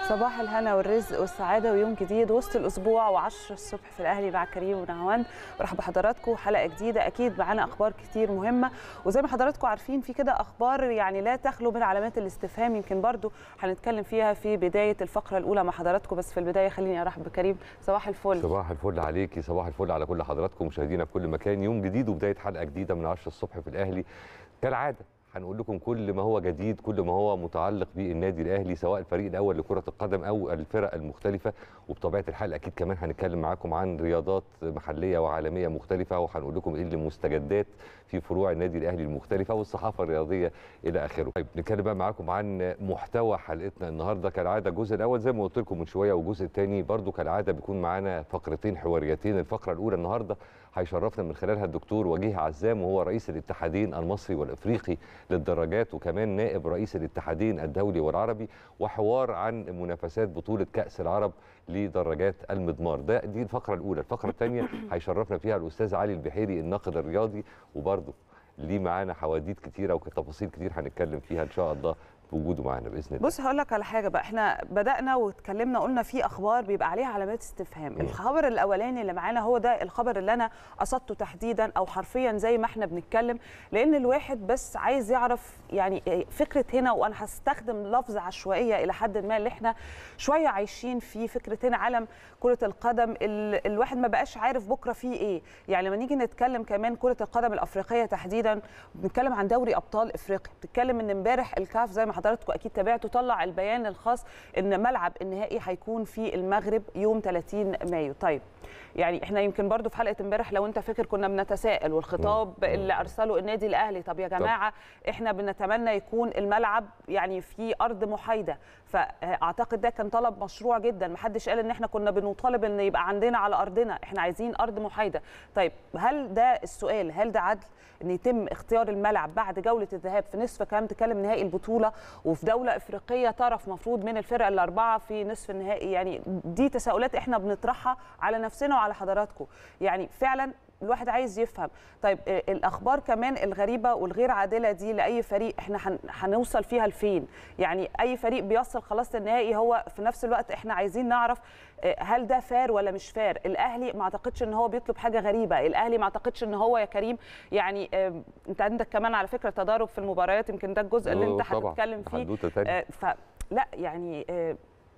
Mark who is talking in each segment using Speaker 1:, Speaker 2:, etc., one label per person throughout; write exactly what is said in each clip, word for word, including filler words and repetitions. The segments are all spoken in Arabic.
Speaker 1: صباح الهنا والرزق والسعادة ويوم جديد وسط الأسبوع وعشرة الصبح في الأهلي مع كريم ونهاوند. برحب بحضراتكم حلقة جديدة، أكيد معانا أخبار كتير مهمة، وزي ما حضراتكم عارفين في كده أخبار يعني لا تخلو من علامات الاستفهام، يمكن برضو هنتكلم فيها في بداية الفقرة الأولى مع حضراتكم. بس في البداية خليني أرحب بكريم. صباح الفل.
Speaker 2: صباح الفل عليكي، صباح الفل على كل حضراتكم مشاهدينا في كل مكان. يوم جديد وبداية حلقة جديدة من عشرة الصبح في الأهلي كالعادة. هنقول لكم كل ما هو جديد، كل ما هو متعلق بالنادي الاهلي، سواء الفريق الاول لكره القدم او الفرق المختلفه. وبطبيعه الحال اكيد كمان هنتكلم معاكم عن رياضات محليه وعالميه مختلفه، وهنقول لكم ايه المستجدات في فروع النادي الاهلي المختلفه والصحافه الرياضيه الى اخره. طيب نتكلم بقى معاكم عن محتوى حلقتنا النهارده كالعاده. الجزء الاول زي ما قلت لكم من شويه، والجزء الثاني برضو كالعاده بيكون معانا فقرتين حواريتين. الفقره الاولى النهارده هيشرفنا من خلالها الدكتور وجيه عزام، وهو رئيس الاتحادين المصري والافريقي للدراجات، وكمان نائب رئيس الاتحادين الدولي والعربي، وحوار عن منافسات بطولة كأس العرب لدراجات المضمار. ده دي الفقرة الأولى. الفقرة الثانية هيشرفنا فيها الأستاذ علي البحيري الناقد الرياضي، وبرضه ليه معانا حواديت كتيرة وتفاصيل كتير هنتكلم فيها إن شاء الله بوجوده معانا باذن الله.
Speaker 1: بص هقول لك على حاجه بقى، احنا بدانا واتكلمنا قلنا في اخبار بيبقى عليها علامات استفهام. م. الخبر الاولاني اللي معانا هو ده الخبر اللي انا قصدته تحديدا او حرفيا زي ما احنا بنتكلم، لان الواحد بس عايز يعرف يعني فكره هنا، وانا هستخدم لفظ عشوائيه الى حد ما اللي احنا شويه عايشين فيه. فكره هنا عالم كره القدم ال... الواحد ما بقاش عارف بكره فيه ايه. يعني لما نيجي نتكلم كمان كره القدم الافريقيه تحديدا، بنتكلم عن دوري ابطال افريقيا، بتتكلم ان امبارح الكاف زي ما حضراتكم اكيد تابعتوا طلع البيان الخاص ان ملعب النهائي هيكون في المغرب يوم ثلاثين مايو. طيب يعني احنا يمكن برضو في حلقه امبارح لو انت فاكر كنا بنتساءل، والخطاب م. اللي ارسله النادي الاهلي، طب يا جماعه طب. احنا بنتمنى يكون الملعب يعني في ارض محايده. فاعتقد ده كان طلب مشروع جدا، محدش قال ان احنا كنا بنطالب ان يبقى عندنا على ارضنا، احنا عايزين ارض محايده. طيب هل ده السؤال، هل ده عدل ان يتم اختيار الملعب بعد جوله الذهاب في نصف كام تكلم نهائي البطوله، وفي دوله افريقيه طرف مفروض من الفرق الاربعه في نصف النهائي؟ يعني دي تساؤلات احنا بنطرحها على نفسنا وعلى حضراتكم. يعني فعلا الواحد عايز يفهم. طيب الاخبار كمان الغريبه والغير عادله دي لاي فريق، احنا هنوصل فيها لفين؟ يعني اي فريق بيوصل خلاص النهائي، هو في نفس الوقت احنا عايزين نعرف هل ده فار ولا مش فار. الاهلي ما اعتقدش ان هو بيطلب حاجه غريبه، الاهلي ما اعتقدش ان هو يا كريم يعني اه انت عندك كمان على فكره تضارب في المباريات، يمكن ده الجزء اللي انت هتتكلم فيه. اه فلا يعني اه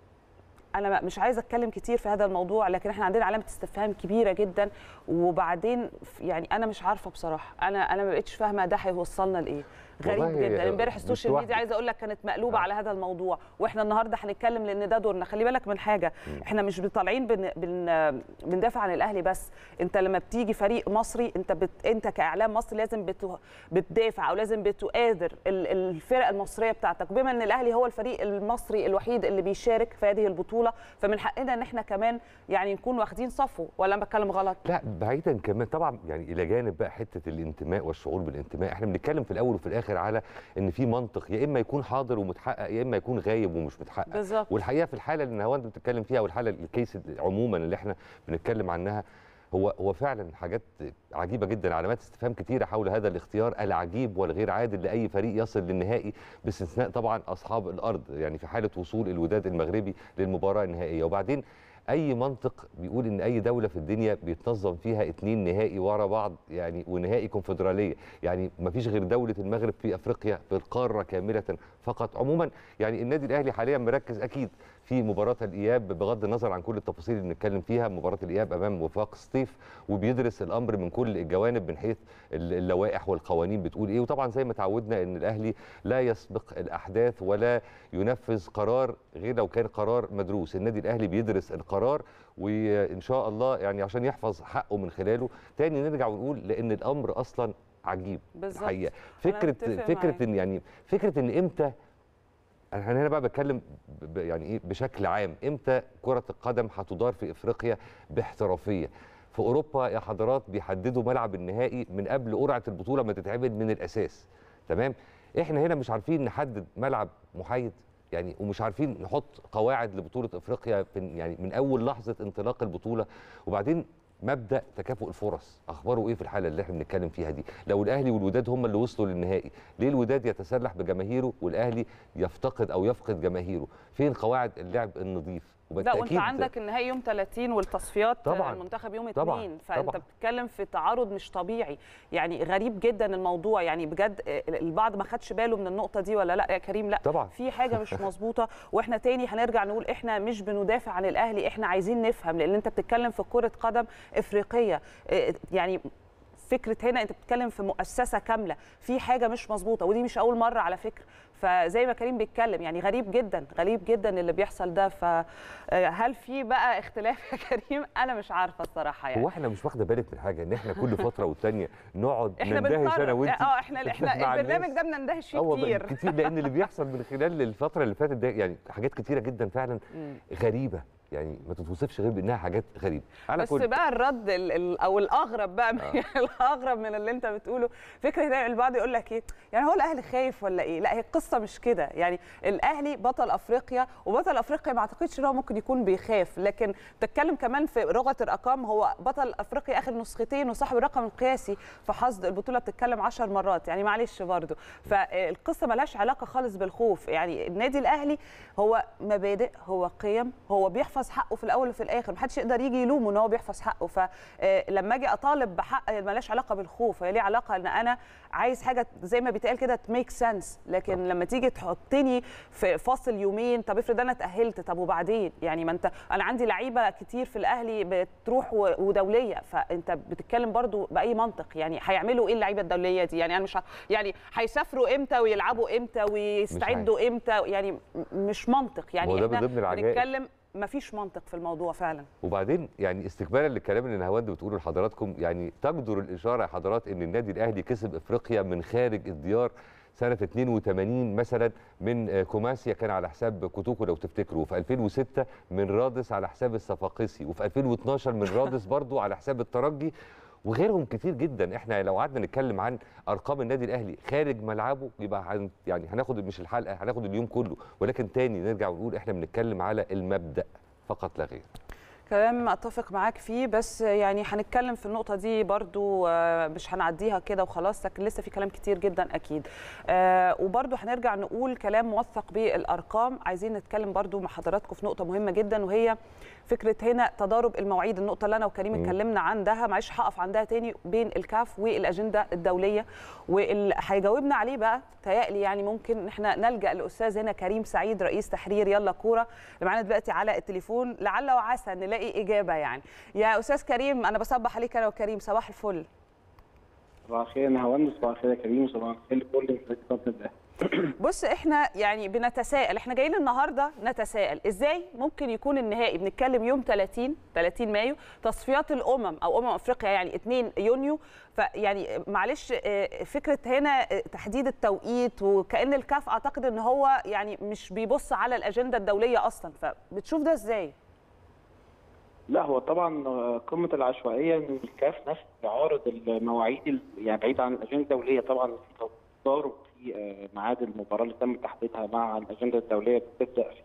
Speaker 1: أنا مش عايزة أتكلم كتير في هذا الموضوع، لكن إحنا عندنا علامة استفهام كبيرة جدا. وبعدين يعني أنا مش عارفة بصراحة، أنا أنا ما بقتش فاهمة ده هيوصلنا لإيه. غريب جدا. امبارح السوشيال ميديا عايزه اقول لك كانت مقلوبه آه. على هذا الموضوع، واحنا النهارده هنتكلم لان ده دورنا. خلي بالك من حاجه، م. احنا مش طالعين بن... بن... بندافع عن الاهلي بس. انت لما بتيجي فريق مصري، انت بت... انت كاعلام مصري لازم بت... بتدافع او لازم بتؤازر ال... الفرق المصريه بتاعتك. بما ان الاهلي هو الفريق المصري الوحيد اللي بيشارك في هذه البطوله، فمن حقنا ان احنا كمان يعني نكون واخدين صفه. ولا انا بتكلم غلط؟
Speaker 2: لا بعيدا كمان طبعا، يعني الى جانب بقى حته الانتماء والشعور بالانتماء، احنا بنتكلم في الاول وفي الاخر على ان في منطق، يا اما يكون حاضر ومتحقق يا اما يكون غايب ومش متحقق
Speaker 1: بالظبط.
Speaker 2: والحقيقه في الحاله اللي نهاوند بتتكلم فيها، والحاله الكيس عموما اللي احنا بنتكلم عنها، هو هو فعلا حاجات عجيبه جدا، علامات استفهام كتيره حول هذا الاختيار العجيب والغير عادل لاي فريق يصل للنهائي، باستثناء طبعا اصحاب الارض، يعني في حاله وصول الوداد المغربي للمباراه النهائيه. وبعدين اي منطق بيقول ان اي دوله في الدنيا بيتنظم فيها اتنين نهائي ورا بعض، يعني ونهائي كونفدراليه، يعني ما فيش غير دوله المغرب في افريقيا في القاره كامله فقط. عموما يعني النادي الاهلي حاليا مركز اكيد في مباراه الاياب، بغض النظر عن كل التفاصيل اللي بنتكلم فيها، مباراه الاياب امام وفاق سطيف، وبيدرس الامر من كل الجوانب من حيث اللوائح والقوانين بتقول ايه. وطبعا زي ما تعودنا ان الاهلي لا يسبق الاحداث ولا ينفذ قرار غير لو كان قرار مدروس. النادي الاهلي بيدرس القرار وان شاء الله يعني عشان يحفظ حقه من خلاله. تاني نرجع ونقول لان الامر اصلا عجيب الحقيقه. فكره فكره ان يعني فكره ان امتى، انا هنا بقى بتكلم يعني ايه بشكل عام، امتى كره القدم هتدار في افريقيا باحترافيه؟ في اوروبا يا حضرات بيحددوا ملعب النهائي من قبل قرعه البطوله ما تتعمل من الاساس، تمام؟ احنا هنا مش عارفين نحدد ملعب محايد يعني، ومش عارفين نحط قواعد لبطوله افريقيا يعني من اول لحظه انطلاق البطوله. وبعدين مبدا تكافؤ الفرص اخباره ايه في الحاله اللي احنا بنتكلم فيها دي؟ لو الاهلي والوداد هم اللي وصلوا للنهائي، ليه الوداد يتسلح بجماهيره والاهلي يفتقد او يفقد جماهيره؟ فين قواعد اللعب النظيف؟
Speaker 1: لا وانت عندك النهائي يوم ثلاثين والتصفيات
Speaker 2: طبعا
Speaker 1: المنتخب يوم
Speaker 2: طبعا
Speaker 1: اثنين، فانت
Speaker 2: طبعا
Speaker 1: بتتكلم في تعارض مش طبيعي. يعني غريب جدا الموضوع، يعني بجد البعض ما خدش باله من النقطه دي ولا لا يا كريم؟ لا
Speaker 2: طبعا
Speaker 1: في حاجه مش مظبوطه. واحنا تاني هنرجع نقول احنا مش بندافع عن الاهلي، احنا عايزين نفهم، لان انت بتتكلم في كره قدم افريقيه. يعني فكره هنا انت بتتكلم في مؤسسه كامله، في حاجه مش مظبوطه، ودي مش اول مره على فكره. فزي ما كريم بيتكلم يعني غريب جدا غريب جدا اللي بيحصل ده. فهل في بقى اختلاف يا كريم؟ انا مش عارفه الصراحه. يعني
Speaker 2: هو احنا مش واخده بالك من حاجه ان احنا كل فتره والتانيه نقعد
Speaker 1: احنا
Speaker 2: نندهش انا وانت؟
Speaker 1: اه احنا احنا البرنامج ده بنندهش فيه كتير
Speaker 2: كتير لان اللي بيحصل من خلال الفتره اللي فاتت ده يعني حاجات كتيره جدا فعلا غريبه، يعني ما تتوصفش غير بانها حاجات غريبه. على
Speaker 1: بس
Speaker 2: كل
Speaker 1: بقى الرد ال ال او الاغرب بقى آه. الاغرب من اللي انت بتقوله فكره ان البعض يقول لك ايه، يعني هو الاهلي خايف ولا ايه؟ لا هي القصه مش كده. يعني الاهلي بطل افريقيا، وبطل افريقيا ما اعتقدش ان هو ممكن يكون بيخاف، لكن تتكلم كمان في لغه الارقام، هو بطل افريقيا اخر نسختين وصاحب الرقم القياسي في حصد البطوله، بتتكلم عشر مرات. يعني معلش برضه، فالقصه مالهاش علاقه خالص بالخوف. يعني النادي الاهلي هو مبادئ، هو قيم، هو بيحفظ حقه في الاول وفي الاخر، محدش يقدر يجي يلومه ان هو بيحفظ حقه. فلما اجي اطالب بحق مالهاش علاقه بالخوف، هي ليها علاقه ان انا عايز حاجه زي ما بيتقال كده تميك سنس. لكن لما تيجي تحطني في فاصل يومين، طب افرض انا اتاهلت، طب وبعدين؟ يعني ما انت انا عندي لعيبه كتير في الاهلي بتروح ودوليه، فانت بتتكلم برضو باي منطق. يعني هيعملوا ايه اللعيبه الدوليه دي؟ يعني انا مش ه... يعني هيسافروا امتى ويلعبوا امتى ويستعدوا امتى؟ يعني مش منطق. يعني احنا بنتكلم ما فيش منطق في الموضوع فعلا.
Speaker 2: وبعدين يعني استكمالا للكلام اللي نهاوند بتقوله لحضراتكم، يعني تجدر الاشاره يا حضرات ان النادي الاهلي كسب افريقيا من خارج الديار سنه اثنين وثمانين مثلا من كوماسيا كان على حساب كوتوكو لو تفتكروا، وفي ألفين وستة من رادس على حساب الصفاقسي، وفي ألفين واثناشر من رادس برضو على حساب الترجي، وغيرهم كتير جدا. احنا لو قعدنا نتكلم عن ارقام النادي الاهلي خارج ملعبه يبقى هن يعني هناخد مش الحلقه، هناخد اليوم كله. ولكن تاني نرجع ونقول احنا بنتكلم على المبدأ فقط لا غير.
Speaker 1: كلام اتفق معاك فيه، بس يعني هنتكلم في النقطه دي برضو، مش هنعديها كده وخلاص، لكن لسه في كلام كتير جدا اكيد. وبرضو هنرجع نقول كلام موثق بالارقام. عايزين نتكلم برضو مع حضراتكم في نقطه مهمه جدا، وهي فكره هنا تضارب المواعيد، النقطه اللي انا وكريم اتكلمنا عندها، معلش هقف عندها تاني، بين الكاف والاجنده الدوليه. واللي هيجاوبنا عليه بقى تهيألي يعني ممكن احنا نلجا لاستاذ هنا كريم سعيد رئيس تحرير يلا كوره اللي معانا دلوقتي على التليفون، لعل وعسى نلاقي اجابه. يعني يا استاذ كريم، انا بصبح عليك انا وكريم، صباح الفل.
Speaker 3: صباح الخير يا نهاوند، صباح الخير يا كريم، وصباح الخير لكل مشاهدي ده.
Speaker 1: بص احنا يعني بنتساءل، احنا جايين النهارده نتساءل ازاي ممكن يكون النهائي، بنتكلم يوم ثلاثين ثلاثين مايو، تصفيات الامم او امم افريقيا يعني اثنين يونيو. فيعني معلش فكره هنا تحديد التوقيت، وكأن الكاف اعتقد ان هو يعني مش بيبص على الاجنده الدوليه اصلا، فبتشوف ده ازاي؟
Speaker 3: لا هو طبعا قمه العشوائيه ان الكاف نفسه يعارض المواعيد، يعني بعيد عن الاجنده الدوليه. طبعا في تضارب في ميعاد المباراه اللي تم تحديدها مع الاجنده الدوليه، بتبدا في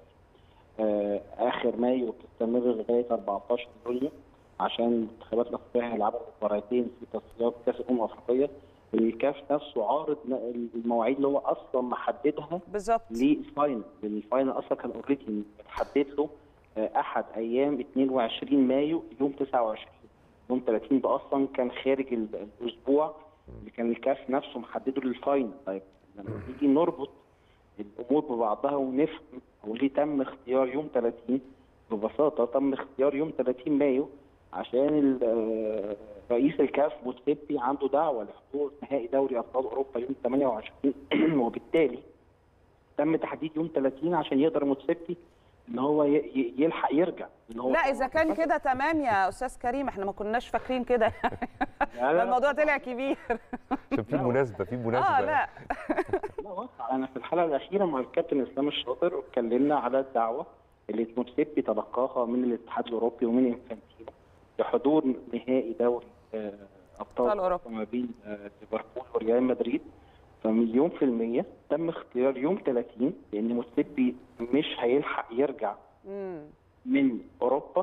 Speaker 3: اخر مايو وبتستمر لغايه أربعتاشر يوليو، عشان المنتخبات الافريقيه هيلعبوا مباراتين في تصفيات كاس الامم الافريقيه. الكاف نفسه عارض المواعيد اللي هو اصلا محددها
Speaker 1: بالظبط
Speaker 3: للفاينل، الفاينل اصلا كان اوريدي متحدد له احد ايام اثنين وعشرين مايو يوم تسعة وعشرين، يوم ثلاثين ده اصلا كان خارج الاسبوع اللي كان الكاف نفسه محدده للفاينل. طيب لما نيجي نربط الامور ببعضها ونفهم هو ليه تم اختيار يوم ثلاثين، ببساطه تم اختيار يوم ثلاثين مايو عشان رئيس الكاف موتسيبي عنده دعوه لحضور نهائي دوري ابطال اوروبا يوم ثمانية وعشرين وبالتالي تم تحديد يوم ثلاثين عشان يقدر موتسيبي ان هو يلحق يرجع. إن هو
Speaker 1: لا اذا كان كده تمام يا استاذ كريم، احنا ما كناش فاكرين كده. الموضوع طلع كبير.
Speaker 2: شوف في مناسبه في مناسبه
Speaker 1: اه لا
Speaker 3: لا وقع. انا في الحلقه الاخيره مع الكابتن اسلام الشاطر اتكلمنا على الدعوه اللي موتسيبي تلقاها من الاتحاد الاوروبي ومن انفانتينو لحضور نهائي دوري ابطال اوروبا ما بين ليفربول وريال مدريد. فمليون في المية تم اختيار يوم ثلاثين لأن موتسيبي مش هيلحق يرجع مم. من أوروبا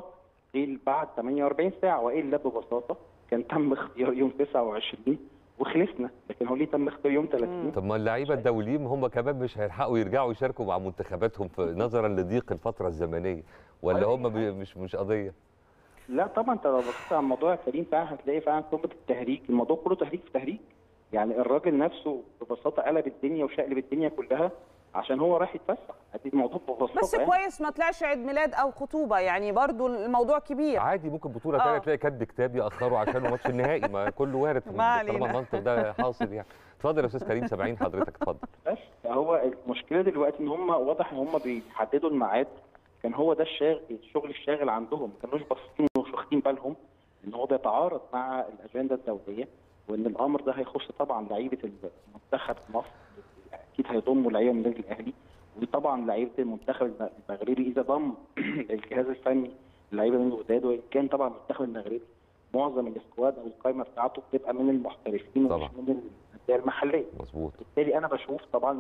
Speaker 3: قيل بعد ثمانية وأربعين ساعه، والا ببساطه كان تم اختيار يوم تسعة وعشرين وخلصنا، لكن هو ليه تم اختيار يوم ثلاثين؟
Speaker 2: طب ما اللعيبه الدوليين هم كمان مش هيلحقوا يرجعوا يشاركوا مع منتخباتهم نظرا لضيق الفتره الزمنيه، ولا هم مش مش قضيه؟
Speaker 3: لا طبعا، انت لو بصيت على الموضوع يا كريم فعلا هتلاقي فعلا قمه التهريج، الموضوع كله تهريج في تهريج. يعني الراجل نفسه ببساطه قلب الدنيا وشقلب الدنيا كلها عشان هو رايح يتفسح، ادي الموضوع ببساطه.
Speaker 1: بس يعني كويس ما طلعش عيد ميلاد او خطوبه، يعني برضو الموضوع كبير.
Speaker 2: عادي ممكن بطوله ثانيه تلاقي كاتب كتاب ياخروا عشان ماتش النهائي، ما كله وارد طالما المنطق ده حاصل يعني. اتفضل يا استاذ كريم، سامعين حضرتك، اتفضل.
Speaker 3: بس هو المشكله دلوقتي ان هم واضح ان هم بيحددوا الميعاد، كان هو ده الشاغل الشغل الشاغل عندهم، ما كانوش باصين ومش واخدين بالهم ان هو بيتعارض مع الاجنده الدوليه، وان الامر ده هيخص طبعا لعيبه المنتخب مصر، اكيد هيضموا لعيبه من النادي الاهلي، وطبعا لعيبه المنتخب المغربي اذا ضم الجهاز الفني لعيبه من الوداد، وان كان طبعا المنتخب المغربي معظم السكواد او القائمه بتاعته بتبقى من المحترفين ومش من الانديه المحليه.
Speaker 2: مظبوط.
Speaker 3: بالتالي انا بشوف طبعا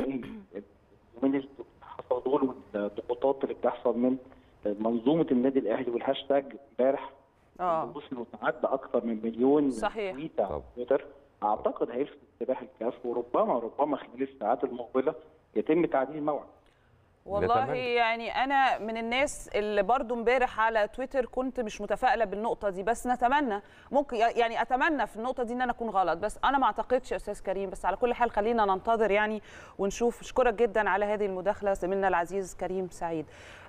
Speaker 3: من الحصادول والضغوطات اللي بتحصل من منظومه النادي الاهلي، والهاشتاج امبارح
Speaker 1: اه
Speaker 3: وصل وتعدى اكثر من مليون
Speaker 1: صحيح
Speaker 3: تويت على تويتر، اعتقد هيلفت انتباه الكاف، وربما ربما خلال الساعات المقبله يتم تعديل الموعد.
Speaker 1: والله يعني انا من الناس اللي برضو امبارح على تويتر كنت مش متفائله بالنقطه دي، بس نتمنى ممكن يعني اتمنى في النقطه دي ان انا اكون غلط، بس انا ما اعتقدش يا استاذ كريم. بس على كل حال خلينا ننتظر يعني ونشوف. اشكرك جدا على هذه المداخله زميلنا العزيز كريم سعيد.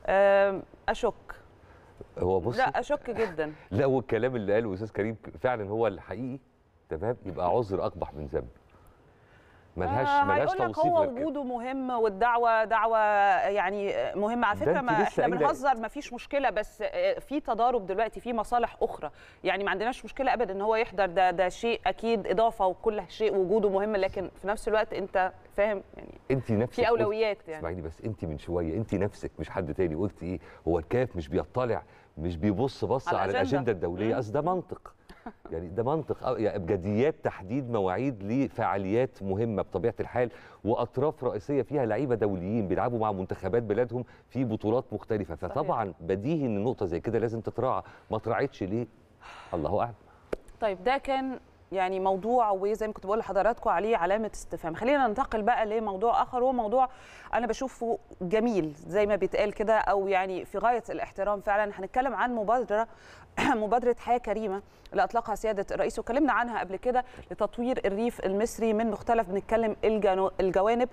Speaker 1: اشك
Speaker 2: هو بص
Speaker 1: لا اشك جدا
Speaker 2: لا، والكلام اللي قاله استاذ كريم فعلا هو الحقيقي، تمام، يبقى عذر اقبح من ذنب. ملهاش
Speaker 1: آه
Speaker 2: ملهاش توصيف.
Speaker 1: هو وجوده مهم، والدعوه دعوه يعني مهمه على فكره. ما احنا بنهزر، ما فيش مشكله، بس في تضارب دلوقتي، في مصالح اخرى، يعني ما عندناش مشكله ابدا ان هو يحضر، ده ده شيء اكيد اضافه، وكل شيء وجوده مهم، لكن في نفس الوقت انت فاهم يعني
Speaker 2: انت نفسك
Speaker 1: في اولويات. يعني
Speaker 2: اسمعيني بس، انت من شويه انت نفسك مش حد تاني قلت ايه؟ هو الكاف مش بيطلع، مش بيبص بص على, على الاجنده الدوليه. اصل ده منطق يعني، ده منطق يعني، ابجديات تحديد مواعيد لفعاليات مهمه بطبيعه الحال، واطراف رئيسيه فيها لعيبه دوليين بيلعبوا مع منتخبات بلادهم في بطولات مختلفه، فطبعا بديهي ان نقطه زي كده لازم تتراعى. ما تراعيتش ليه؟ الله اعلم.
Speaker 1: طيب ده كان يعني موضوع، وزي ما كنت بقول لحضراتكم عليه علامه استفهام. خلينا ننتقل بقى لموضوع اخر، هو موضوع انا بشوفه جميل زي ما بيتقال كده، او يعني في غايه الاحترام فعلا. هنتكلم عن مبادره مبادره حياه كريمه اللي اطلقها سياده الرئيس، وكلمنا عنها قبل كده، لتطوير الريف المصري من مختلف بنتكلم الجوانب.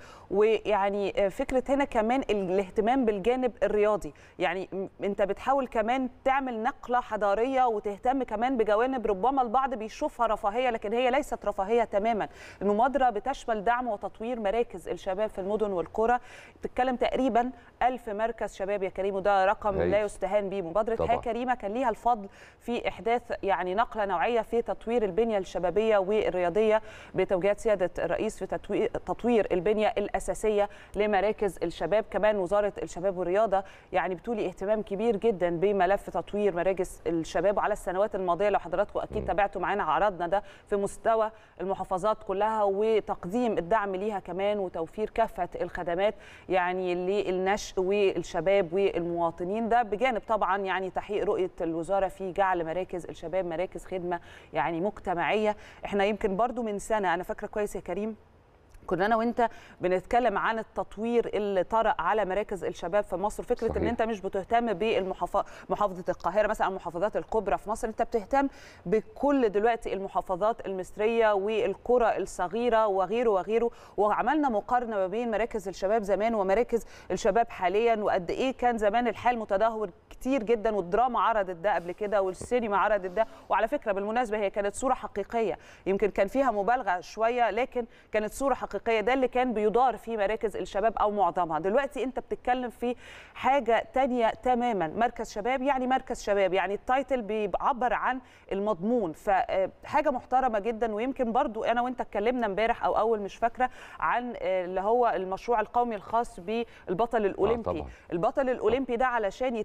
Speaker 1: ويعني فكره هنا كمان الاهتمام بالجانب الرياضي، يعني انت بتحاول كمان تعمل نقله حضاريه وتهتم كمان بجوانب ربما البعض بيشوفها رفاهيه، لكن هي ليست رفاهيه تماما. المبادره بتشمل دعم وتطوير مراكز الشباب في المدن والقرى، بتتكلم تقريبا ألف مركز شباب يا كريم، وده رقم هي. لا يستهان به. مبادره حياه كريمه كان ليها الفضل في احداث يعني نقله نوعيه في تطوير البنيه الشبابيه والرياضيه بتوجيهات سياده الرئيس في تطوير البنيه الاساسيه لمراكز الشباب. كمان وزاره الشباب والرياضه يعني بتولي اهتمام كبير جدا بملف تطوير مراكز الشباب. وعلى السنوات الماضيه لو حضراتكم اكيد تابعتوا معانا عرضنا ده في مستوى المحافظات كلها، وتقديم الدعم ليها كمان، وتوفير كافه الخدمات يعني للنشء والشباب والمواطنين، ده بجانب طبعا يعني تحقيق رؤيه الوزاره في جعل مراكز الشباب مراكز خدمه يعني مجتمعيه. احنا يمكن برضو من سنه، انا فاكره كويس يا كريم، كنا انا وانت بنتكلم عن التطوير اللي طرأ على مراكز الشباب في مصر. فكره صحيح. ان انت مش بتهتم بمحافظه القاهره مثلا، المحافظات الكبرى في مصر، انت بتهتم بكل دلوقتي المحافظات المصريه والقرى الصغيره وغيره وغيره. وعملنا مقارنه ما بين مراكز الشباب زمان ومراكز الشباب حاليا، وقد ايه كان زمان الحال متدهور كتير جدا، والدراما عرضت ده قبل كده، والسينما عرضت ده. وعلى فكره بالمناسبه هي كانت صوره حقيقيه، يمكن كان فيها مبالغه شويه، لكن كانت صوره حقيقيه. ده اللي كان بيدار في مراكز الشباب او معظمها. دلوقتي انت بتتكلم في حاجه تانية تماما. مركز شباب يعني مركز شباب، يعني التايتل بيعبر عن المضمون، فحاجه محترمه جدا. ويمكن برضو انا وانت اتكلمنا امبارح او اول مش فاكره عن اللي هو المشروع القومي الخاص بالبطل الاولمبي.
Speaker 2: آه
Speaker 1: البطل الاولمبي ده علشان يتم، او هدف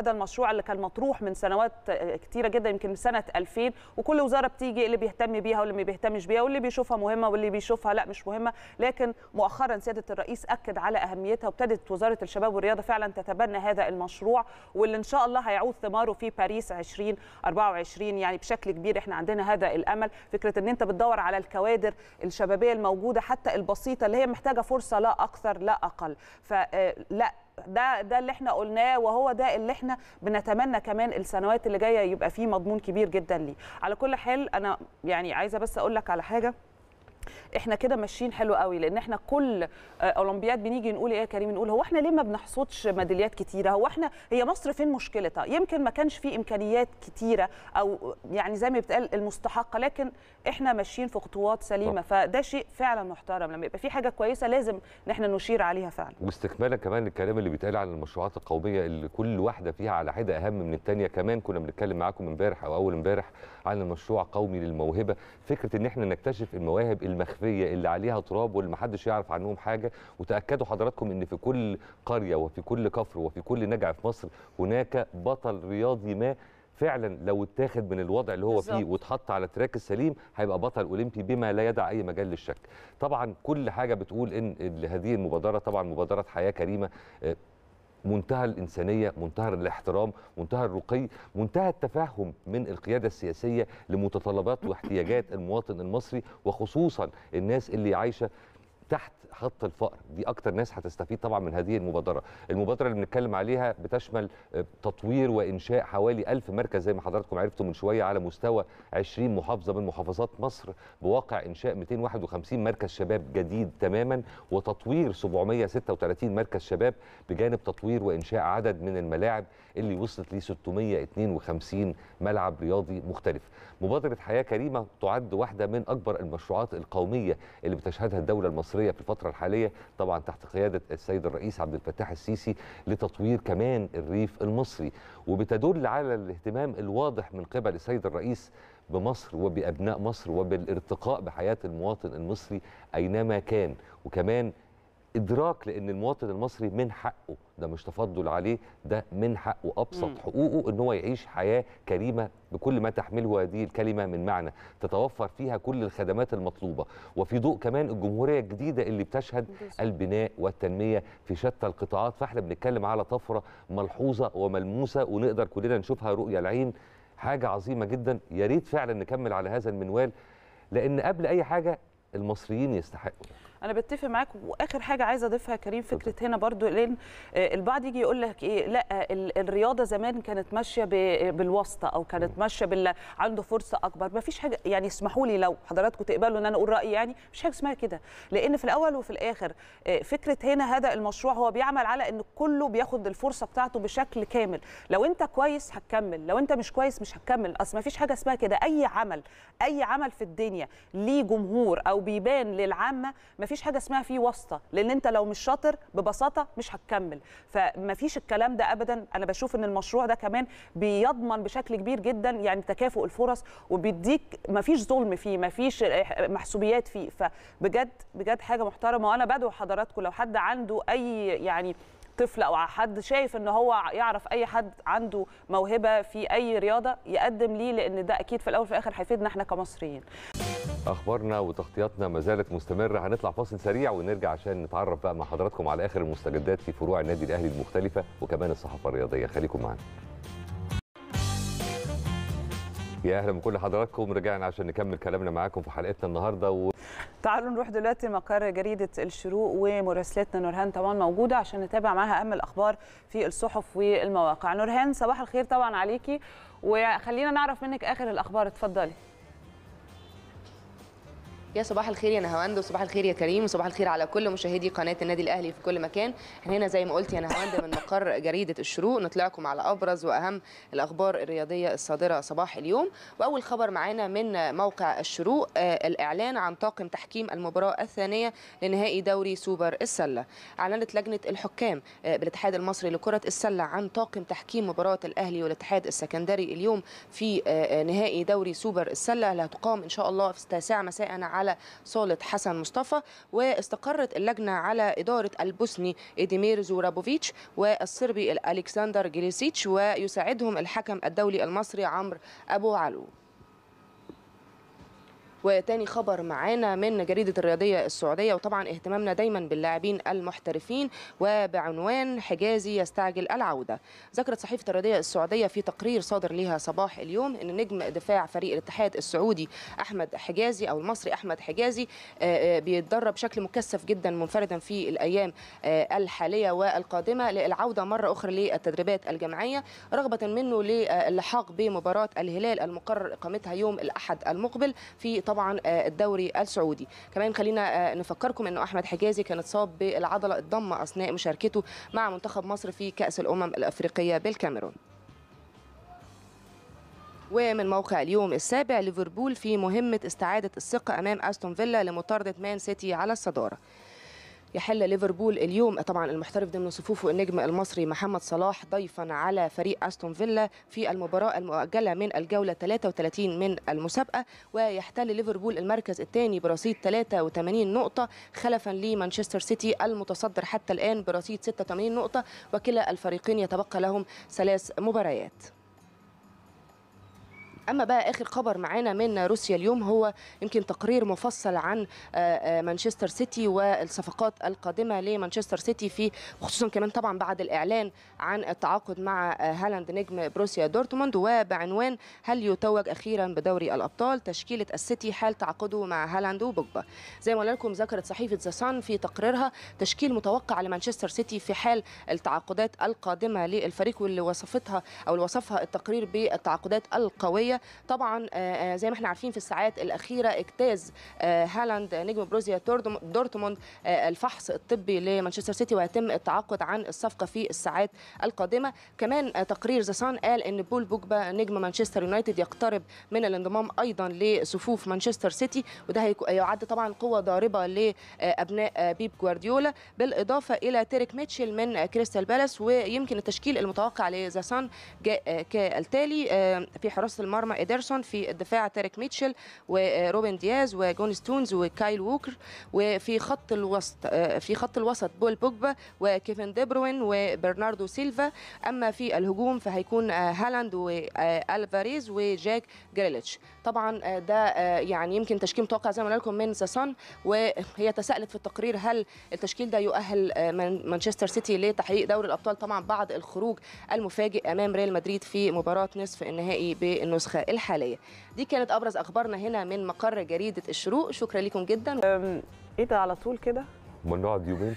Speaker 1: هذا المشروع اللي كان مطروح من سنوات كتيره جدا، يمكن من سنه ألفين، وكل وزاره بتيجي اللي بيهتم بيها واللي ما بيهتمش بيها، واللي بيشوفها مهمه واللي بيشوفها لا مش مهمه. لكن مؤخرا سياده الرئيس اكد على اهميتها، وابتدت وزاره الشباب والرياضه فعلا تتبنى هذا المشروع، واللي ان شاء الله هيعود ثماره في باريس ألفين وأربعة وعشرين يعني بشكل كبير. احنا عندنا هذا الامل، فكره ان انت بتدور على الكوادر الشبابيه الموجوده حتى البسيطه اللي هي محتاجه فرصه لا اكثر لا اقل. فلا ده ده اللي احنا قلناه، وهو ده اللي احنا بنتمنى كمان السنوات اللي جايه يبقى فيه مضمون كبير جدا ليه. على كل حال انا يعني عايزه بس اقول لك على حاجه، احنا كده ماشيين حلو قوي، لان احنا كل اولمبياد بنيجي نقول ايه يا كريم، نقول هو احنا ليه ما بنحصدش ميداليات كتيره؟ هو احنا هي مصر فين مشكلتها؟ يمكن ما كانش في امكانيات كتيره او يعني زي ما بيتقال المستحقه، لكن احنا ماشيين في خطوات سليمه. فده شيء فعلا محترم، لما يبقى في حاجه كويسه لازم ان احنا نشير عليها فعلا.
Speaker 2: واستكمالا كمان للكلام اللي بيتقال عن المشروعات القوميه اللي كل واحده فيها على حده اهم من الثانيه، كمان كنا بنتكلم معاكم امبارح او اول امبارح عن المشروع قومي للموهبه، فكره ان احنا نكتشف المواهب المخفيه اللي عليها تراب واللي محدش يعرف عنهم حاجه. وتاكدوا حضراتكم ان في كل قريه وفي كل كفر وفي كل نجع في مصر هناك بطل رياضي ما فعلا لو اتاخد من الوضع اللي هو بالزبط. فيه واتحط على التراك السليم هيبقى بطل اولمبي بما لا يدع اي مجال للشك. طبعا كل حاجه بتقول ان هذه المبادره طبعا مبادره حياه كريمه، منتهى الإنسانية، منتهى الاحترام، منتهى الرقي، منتهى التفهم من القيادة السياسية لمتطلبات واحتياجات المواطن المصري، وخصوصا الناس اللي عايشة تحت خط الفقر. دي اكتر ناس هتستفيد طبعا من هذه المبادره. المبادره اللي بنتكلم عليها بتشمل تطوير وانشاء حوالي ألف مركز زي ما حضراتكم عرفتوا من شويه على مستوى عشرين محافظه من محافظات مصر، بواقع انشاء مئتين وواحد وخمسين مركز شباب جديد تماما، وتطوير سبعمئة وستة وثلاثين مركز شباب، بجانب تطوير وانشاء عدد من الملاعب اللي وصلت ل ستمئة واثنين وخمسين ملعب رياضي مختلف. مبادره حياه كريمه تعد واحده من اكبر المشروعات القوميه اللي بتشهدها الدوله المصريه في الفتره الحاليه، طبعا تحت قياده السيد الرئيس عبد الفتاح السيسي، لتطوير كمان الريف المصري، وبتدل على الاهتمام الواضح من قبل السيد الرئيس بمصر وبابناء مصر وبالارتقاء بحياه المواطن المصري اينما كان، وكمان ادراك لان المواطن المصري من حقه، ده مش تفضل عليه، ده من حقه ابسط م. حقوقه ان هو يعيش حياه كريمه بكل ما تحمله هذه الكلمه من معنى، تتوفر فيها كل الخدمات المطلوبه، وفي ضوء كمان الجمهوريه الجديده اللي بتشهد البناء والتنميه في شتى القطاعات. فاحنا بنتكلم على طفره ملحوظه وملموسه ونقدر كلنا نشوفها رؤيه العين، حاجه عظيمه جدا. يا ريت فعلا نكمل على هذا المنوال، لان قبل اي حاجه المصريين يستحقوا.
Speaker 1: انا بتفق معاك. واخر حاجه عايزه اضيفها كريم، فكره هنا برضو، لان البعض يجي يقول لك ايه، لا الرياضه زمان كانت ماشيه بالواسطه او كانت ماشيه بال عنده فرصه اكبر. ما فيش حاجه، يعني اسمحوا لي لو حضراتكم تقبلوا ان انا اقول رايي، يعني مش حاجه اسمها كده، لان في الاول وفي الاخر فكره هنا هذا المشروع هو بيعمل على ان كله بياخد الفرصه بتاعته بشكل كامل. لو انت كويس هتكمل، لو انت مش كويس مش هتكمل. اصل ما فيش حاجه اسمها كده. اي عمل اي عمل في الدنيا ليه جمهور او بيبان للعامه، ما فيش حاجه اسمها فيه واسطه، لان انت لو مش شاطر ببساطه مش هتكمل. فما فيش الكلام ده ابدا. انا بشوف ان المشروع ده كمان بيضمن بشكل كبير جدا يعني تكافؤ الفرص، وبيديك ما فيش ظلم فيه، ما فيش محسوبيات فيه. فبجد بجد حاجه محترمه. وانا بدعو حضراتكم لو حد عنده اي يعني طفل او حد شايف ان هو يعرف اي حد عنده موهبه في اي رياضه يقدم ليه، لان ده اكيد في الاول وفي الاخر هيفيدنا احنا كمصريين.
Speaker 2: اخبارنا وتغطياتنا ما زالت مستمره، هنطلع فاصل سريع ونرجع عشان نتعرف بقى مع حضراتكم على اخر المستجدات في فروع النادي الاهلي المختلفه وكمان الصحافه الرياضيه. خليكم معانا. يا اهلا بكل حضراتكم، رجعنا عشان نكمل كلامنا معاكم في حلقتنا النهارده و...
Speaker 1: تعالوا نروح دلوقتي مقر جريده الشروق، ومراسلتنا نورهان طبعا موجوده عشان نتابع معاها اهم الاخبار في الصحف والمواقع. نورهان صباح الخير طبعا عليكي، وخلينا نعرف منك اخر الاخبار، اتفضلي.
Speaker 4: يا صباح الخير يا نهاوند، وصباح الخير يا كريم، وصباح الخير على كل مشاهدي قناه النادي الاهلي في كل مكان. احنا هنا زي ما قلت يا نهاوند من مقر جريده الشروق، نطلعكم على ابرز واهم الاخبار الرياضيه الصادره صباح اليوم. واول خبر معانا من موقع الشروق، آه الاعلان عن طاقم تحكيم المباراه الثانيه لنهائي دوري سوبر السله. اعلنت لجنه الحكام آه بالاتحاد المصري لكره السله عن طاقم تحكيم مباراه الاهلي والاتحاد السكندري اليوم في آه نهائي دوري سوبر السله اللي هتقام ان شاء الله في التاسعه مساء على على صالة حسن مصطفى. واستقرت اللجنة على إدارة البوسني إديمير زورابوفيتش والصربي ألكسندر جليسيتش، ويساعدهم الحكم الدولي المصري عمرو أبو علو. وتاني خبر معانا من جريدة الرياضية السعودية، وطبعا اهتمامنا دايما باللاعبين المحترفين، وبعنوان حجازي يستعجل العودة. ذكرت صحيفة الرياضية السعودية في تقرير صادر لها صباح اليوم ان نجم دفاع فريق الاتحاد السعودي احمد حجازي او المصري احمد حجازي بيتدرب بشكل مكثف جدا منفردا في الايام الحالية والقادمة للعودة مرة اخرى للتدريبات الجماعية، رغبة منه للحاق بمباراة الهلال المقرر اقامتها يوم الاحد المقبل في طبعا الدوري السعودي. كمان خلينا نفكركم انه احمد حجازي كان اتصاب بالعضله الضمه اثناء مشاركته مع منتخب مصر في كاس الامم الافريقيه بالكاميرون. ومن موقع اليوم السابع، ليفربول في مهمه استعاده الثقه امام استون فيلا لمطارده مان سيتي على الصداره. يحل ليفربول اليوم طبعا المحترف ضمن صفوفه النجم المصري محمد صلاح ضيفا على فريق استون فيلا في المباراه المؤجله من الجوله ثلاثة وثلاثين من المسابقه، ويحتل ليفربول المركز الثاني برصيد ثلاثة وثمانين نقطه خلفا لمانشستر سيتي المتصدر حتى الان برصيد ستة وثمانين نقطه، وكلا الفريقين يتبقى لهم ثلاث مباريات. أما بقى آخر خبر معانا من روسيا اليوم هو يمكن تقرير مفصل عن مانشستر سيتي والصفقات القادمة لمانشستر سيتي، في خصوصا كمان طبعا بعد الإعلان عن التعاقد مع هالاند نجم بروسيا دورتموند، وبعنوان هل يتوج أخيرا بدوري الأبطال تشكيلة السيتي حال تعاقده مع هالاند وبوجبا. زي ما قلنا لكم ذكرت صحيفة ذا صن في تقريرها تشكيل متوقع لمانشستر سيتي في حال التعاقدات القادمة للفريق، واللي وصفتها أو اللي وصفها التقرير بالتعاقدات القوية. طبعا زي ما احنا عارفين في الساعات الأخيرة اجتاز هالاند نجم بروسيا دورتموند الفحص الطبي لمانشستر سيتي، ويتم التعاقد عن الصفقة في الساعات القادمة. كمان تقرير ذا صن قال ان بول بوجبا نجم مانشستر يونايتد يقترب من الانضمام ايضا لصفوف مانشستر سيتي، وده هيعد طبعا قوة ضاربة لأبناء بيب جوارديولا، بالإضافة إلى تيريك ميتشل من كريستال بالاس. ويمكن التشكيل المتوقع لذا صن كالتالي: في حراسة المرمى إيدرسون، في الدفاع تيريك ميتشل وروبن دياز وجون ستونز وكايل ووكر، وفي خط الوسط في خط الوسط بول بوجبا وكيفن دي بروين وبرناردو سيلفا. اما في الهجوم فهيكون هالاند والفاريز وجاك جريليتش. طبعا ده يعني يمكن تشكيل متوقع زي ما قلنا لكم من ذا صن، وهي تساءلت في التقرير هل التشكيل ده يؤهل مانشستر سيتي لتحقيق دوري الابطال، طبعا بعد الخروج المفاجئ امام ريال مدريد في مباراه نصف النهائي بالنسخه الحاليه. دي كانت ابرز اخبارنا هنا من مقر جريده الشروق. شكرا لكم جدا.
Speaker 1: ايه ده على طول كده؟
Speaker 2: ما نقعد يومين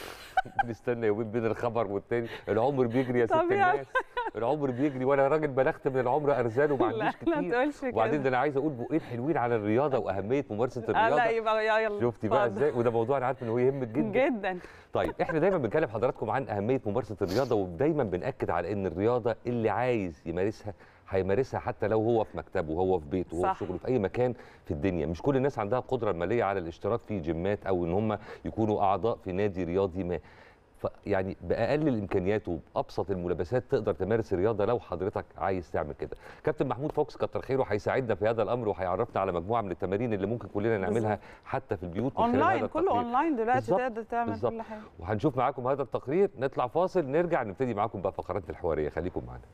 Speaker 2: نستنى يومين بين الخبر والتاني. العمر بيجري يا ست الناس، العمر بيجري، وانا راجل بلغت من العمر ارزان وما عنديش كتير. وبعدين ده انا عايز اقول بقين حلوين على الرياضه واهميه ممارسه الرياضه.
Speaker 1: لا يبقى يلا
Speaker 2: شفتي بقى ازاي؟ وده موضوع انا عارف ان هو يهمك جدا
Speaker 1: جدا.
Speaker 2: طيب احنا دايما بنكلم حضراتكم عن اهميه ممارسه الرياضه، ودايما بناكد على ان الرياضه اللي عايز يمارسها هيمارسها حتى لو هو في مكتبه وهو في بيته وهو في شغله في اي مكان في الدنيا. مش كل الناس عندها القدره الماليه على الاشتراك في جيمات او ان هم يكونوا اعضاء في نادي رياضي ما. يعني باقل الامكانيات وبابسط الملابسات تقدر تمارس الرياضه لو حضرتك عايز تعمل كده. كابتن محمود فوكس كتر خيره هيساعدنا في هذا الامر، وهيعرفنا على مجموعه من التمارين اللي ممكن كلنا نعملها حتى في البيوت من خلال هذا التقرير.
Speaker 1: كله اونلاين دلوقتي، تقدر تعمل
Speaker 2: بالزبط.
Speaker 1: كل حاجه.
Speaker 2: وهنشوف معاكم هذا التقرير، نطلع فاصل، نرجع نبتدي معاكم بقى فقراتنا الحواريه. خليكم معانا.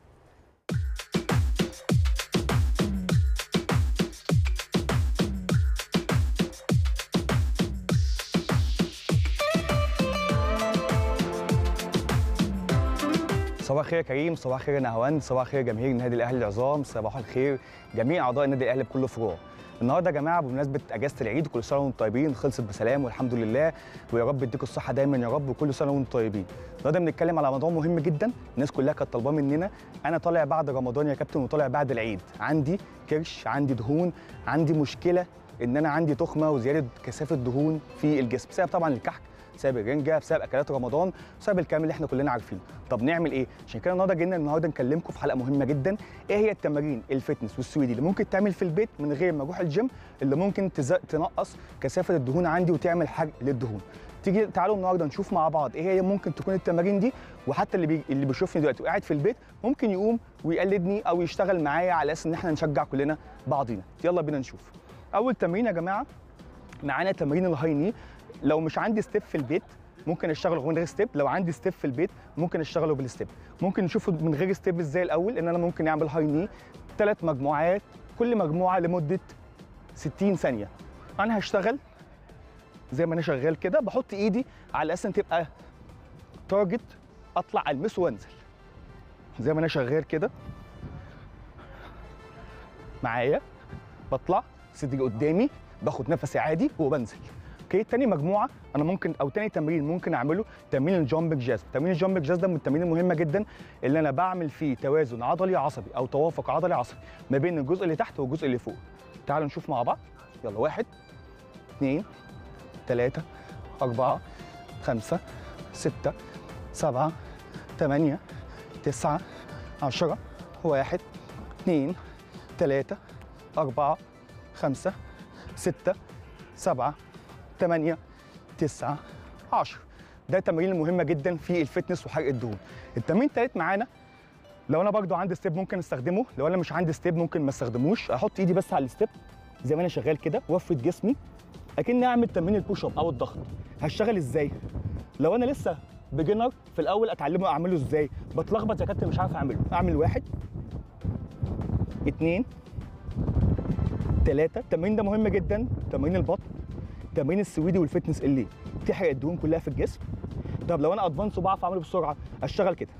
Speaker 5: صباح الخير يا كريم، صباح الخير يا نهاوند، صباح الخير جماهير النادي الاهلي العظام، صباح الخير جميع اعضاء النادي الاهلي بكل فروعه. النهارده يا جماعه بمناسبه اجازه العيد، كل سنه وانتم طيبين، خلصت بسلام والحمد لله، ويا رب يديكم الصحه دايما يا رب، وكل سنه وانتم طيبين. النهارده بنتكلم على موضوع مهم جدا، الناس كلها كانت طالباه مننا. انا طالع بعد رمضان يا كابتن وطالع بعد العيد، عندي كرش، عندي دهون، عندي مشكله ان انا عندي تخمه وزياده كثافه دهون في الجسم، بسبب طبعا الكحك، بسبب الرنجه، بسبب اكلات رمضان، بسبب الكلام اللي احنا كلنا عارفينه. طب نعمل ايه؟ عشان كده النهارده جينا النهارده نكلمكم في حلقه مهمه جدا، ايه هي التمارين الفتنس والسويدي اللي ممكن تعمل في البيت من غير ما اروح الجيم، اللي ممكن تنقص كثافه الدهون عندي وتعمل حرق للدهون. تيجي تعالوا النهارده نشوف مع بعض ايه هي ممكن تكون التمارين دي، وحتى اللي بي... اللي بيشوفني دلوقتي وقاعد في البيت ممكن يقوم ويقلدني او يشتغل معايا على اساس ان احنا نشجع كلنا بعضينا. يلا بينا نشوف. اول تمرين يا جماعه معانا تمرين الهاي ني. لو مش عندي ستيب في البيت ممكن اشتغله من غير ستيب، لو عندي ستيب في البيت ممكن اشتغله بالستيب. ممكن نشوفه من غير ستيب ازاي الاول. ان انا ممكن اعمل هاي ني ثلاث مجموعات، كل مجموعه لمده ستين ثانيه. انا هشتغل زي ما انا شغال كده، بحط ايدي على اساس ان تبقى تارجت اطلع المسه وانزل. زي ما انا شغال كده معايا، بطلع صدري قدامي، باخد نفسي عادي وبنزل. اوكي، تاني مجموعه انا ممكن او تاني تمرين ممكن اعمله تمرين الجامبنج جاز. تمرين الجامبنج جاز ده من التمارين المهمه جدا اللي انا بعمل فيه توازن عضلي عصبي او توافق عضلي عصبي ما بين الجزء اللي تحت والجزء اللي فوق. تعالوا نشوف مع بعض. يلا، واحد اثنين ثلاثة أربعة خمسة ستة سبعة ثمانية تسعة عشرة. واحد اثنين ثلاثة أربعة خمسة ستة سبعة ثمانية تسعة عشرة. ده تمارين مهمة جدا في الفتنس وحرق الدهون. التمرين الثالث معانا لو انا برضو عندي ستيب ممكن استخدمه، لو انا مش عندي ستيب ممكن ما استخدموش. احط ايدي بس على الستيب زي ما انا شغال كده وافرد جسمي اكني اعمل تمرين البوش اب او الضغط. هشتغل ازاي؟ لو انا لسه بيجنر في الاول اتعلمه اعمله ازاي، بتلخبط يا كابتن مش عارف اعمله. اعمل واحد اثنين ثلاثة. التمرين ده مهم جدا، تمرين البطن، تمرين السويدي والفتنس اللي بتحرق الدهون كلها في الجسم. طب لو انا ادفانس وبعرف اعمله بسرعه، اشتغل كده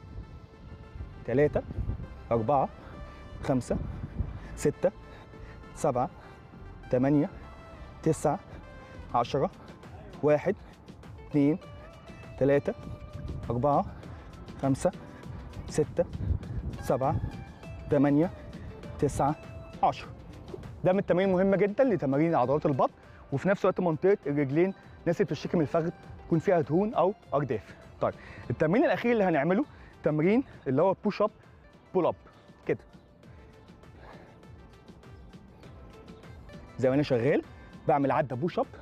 Speaker 5: ثلاثة أربعة خمسة ستة سبعة ثمانية تسعة عشرة. واحد اثنين ثلاثة أربعة خمسة ستة سبعة ثمانية تسعة عشرة. ده من التمارين المهمة جدا لتمارين عضلات البطن، وفي نفس الوقت منطقة الرجلين الناس اللي بتشتكي من الفخذ يكون فيها دهون أو أرداف. طيب التمرين الأخير اللي هنعمله تمرين اللي هو بوش اب بول اب كده. زي ما انا شغال بعمل عده بوش اب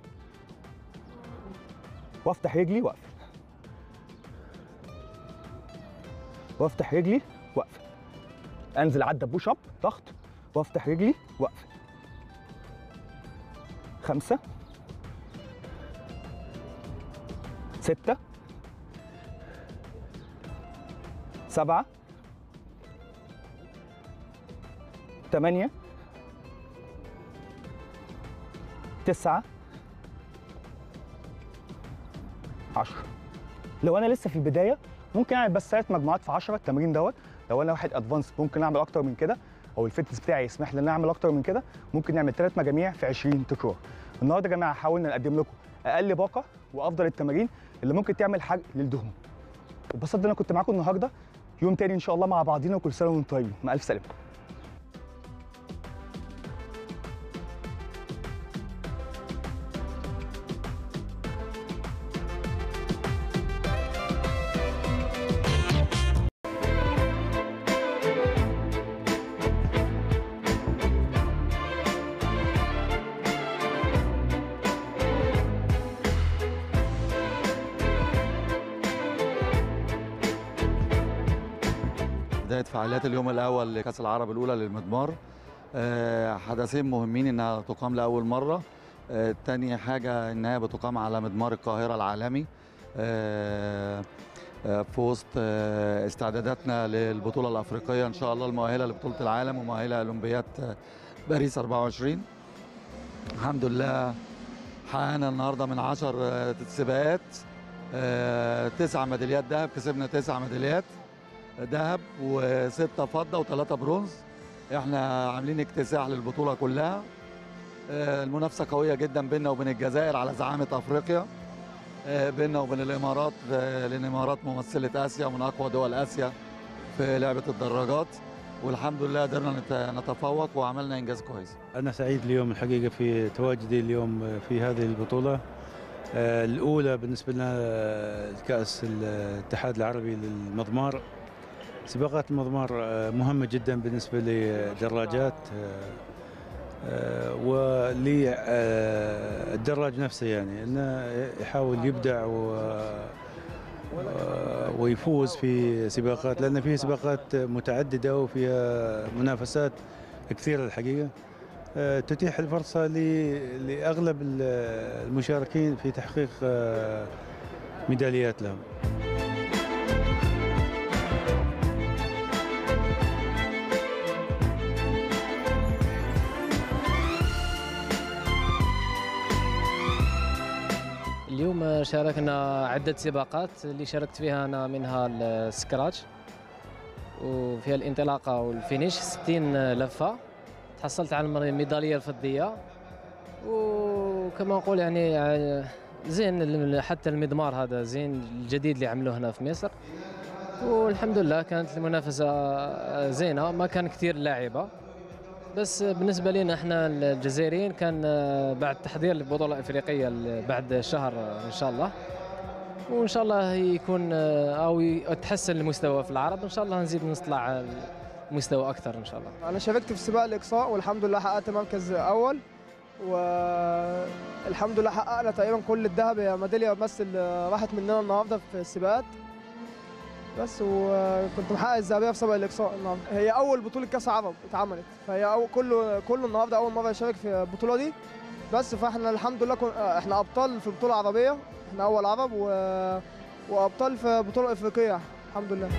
Speaker 5: وافتح رجلي واقفل، وافتح رجلي واقفل، انزل عده بوش اب ضغط وافتح رجلي واقفل. خمسة ستة سبعة ثمانية تسعة عشرة. لو أنا لسه في البداية ممكن أعمل بس ثلاث مجموعات في عشرة. التمرين دوت لو أنا واحد أدفانس ممكن أعمل أكتر من كده، أو الفتنس بتاعي يسمح لي إن أنا أعمل أكتر من كده، ممكن نعمل ثلاث مجاميع في عشرين تكرار. النهارده يا جماعة حاولنا نقدم لكم أقل باقة وأفضل التمارين اللي ممكن تعمل حرق للدهون. اتبسطت إن أنا كنت معاكم النهارده. يوم تاني ان شاء الله مع بعضينا، وكل سنه وانتم طيبين. مع الف سلامه.
Speaker 6: بداية فعاليات اليوم الأول لكأس العرب الأولى للمضمار. أه حدثين مهمين إنها تقام لأول مرة. أه تاني حاجة إنها بتقام على مضمار القاهرة العالمي أه أه في وسط أه استعداداتنا للبطولة الأفريقية إن شاء الله المؤهلة لبطولة العالم ومؤهلة أولمبياد باريس أربعة وعشرين. الحمد لله حققنا النهارده من عشر أه سباقات أه تسع ميداليات ذهب، كسبنا تسع ميداليات ذهب وستة فضة وثلاثة برونز. احنا عاملين اكتساح للبطولة كلها. المنافسة قوية جدا بيننا وبين الجزائر على زعامة افريقيا، بيننا وبين الامارات لان الامارات ممثلة اسيا ومن اقوى دول اسيا في لعبة الدراجات، والحمد لله قدرنا نتفوق وعملنا انجاز كويس.
Speaker 7: انا سعيد اليوم الحقيقة في تواجدي اليوم في هذه البطولة الاولى بالنسبة لنا كأس الاتحاد العربي للمضمار. سباقات المضمار مهمة جدا بالنسبة للدراجات وللدراج نفسه، يعني انه يحاول يبدع ويفوز في سباقات، لان فيه سباقات متعددة وفيها منافسات كثيرة الحقيقة. تتيح الفرصة لأغلب المشاركين في تحقيق ميداليات لهم.
Speaker 8: اليوم شاركنا عدة سباقات اللي شاركت فيها أنا منها السكراتش وفيها الانطلاقة والفينيش ستين لفة، تحصلت على الميدالية الفضية. وكما نقول يعني زين حتى المضمار هذا زين الجديد اللي عملوه هنا في مصر، والحمد لله كانت المنافسة زينة، ما كان كثير لاعبة، بس بالنسبة لنا احنا الجزائريين كان بعد تحضير للبطولة الإفريقية بعد شهر إن شاء الله، وإن شاء الله يكون أو يتحسن المستوى في العرب، إن شاء الله نزيد نطلع مستوى أكثر إن شاء الله.
Speaker 9: أنا شاركت في سباق الإقصاء والحمد لله حققت مركز أول، والحمد لله حققنا تقريبا كل الذهب، هي ميدالية بس اللي راحت مننا النهارده في السباقات بس، وكنت محقق الذهبية في سباق الإقصاء النهارده. هي أول بطولة كأس عرب اتعملت، فهي أول كله كله النهارده أول مرة يشارك في البطولة دي بس، فاحنا الحمد لله كن... احنا أبطال في بطولة عربية، احنا أول عرب و... وأبطال في بطولة إفريقية الحمد لله.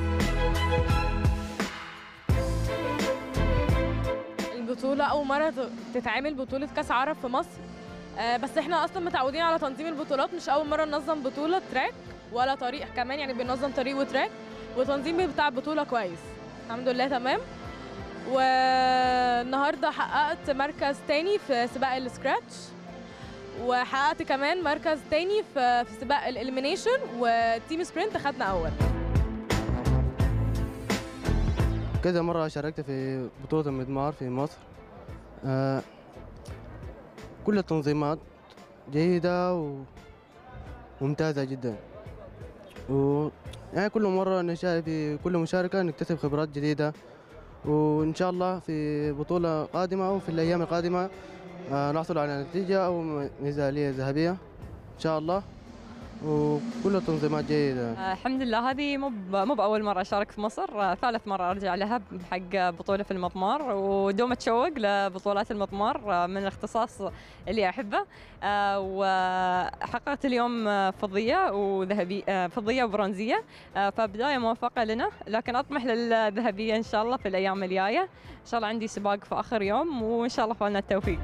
Speaker 10: البطولة أول مرة تتعمل بطولة كأس عرب في مصر، آه بس احنا أصلا متعودين على تنظيم البطولات، مش أول مرة ننظم بطولة تراك ولا طريق كمان، يعني بننظم طريق وتراك، والتنظيم بتاع البطولة كويس الحمد لله تمام. والنهارده حققت مركز تاني في سباق السكراتش، وحققت كمان مركز تاني في في سباق الإليمينيشن، والتيم سبرنت خدنا أول.
Speaker 11: كذا مرة شاركت في بطولة المضمار في مصر، آه كل التنظيمات جيدة وممتازة جدا، و يعني كل مرة نشارك في كل مشاركة نكتسب خبرات جديدة، وإن شاء الله في بطولة قادمة أو في الأيام القادمة آه نحصل على نتيجة أو ميدالية ذهبية إن شاء الله، وكل التنظيمات جيدة.
Speaker 12: آه الحمد لله، هذه مو مو بأول مرة أشارك في مصر، آه ثالث مرة أرجع لها حق بطولة في المضمار، ودوم أتشوق لبطولات المضمار آه من الاختصاص اللي أحبه، آه وحققت اليوم فضية وذهبية، آه فضية وبرونزية، آه فبداية موفقة لنا، لكن أطمح للذهبية إن شاء الله في الأيام الجاية، إن شاء الله عندي سباق في آخر يوم، وإن شاء الله فالنا التوفيق.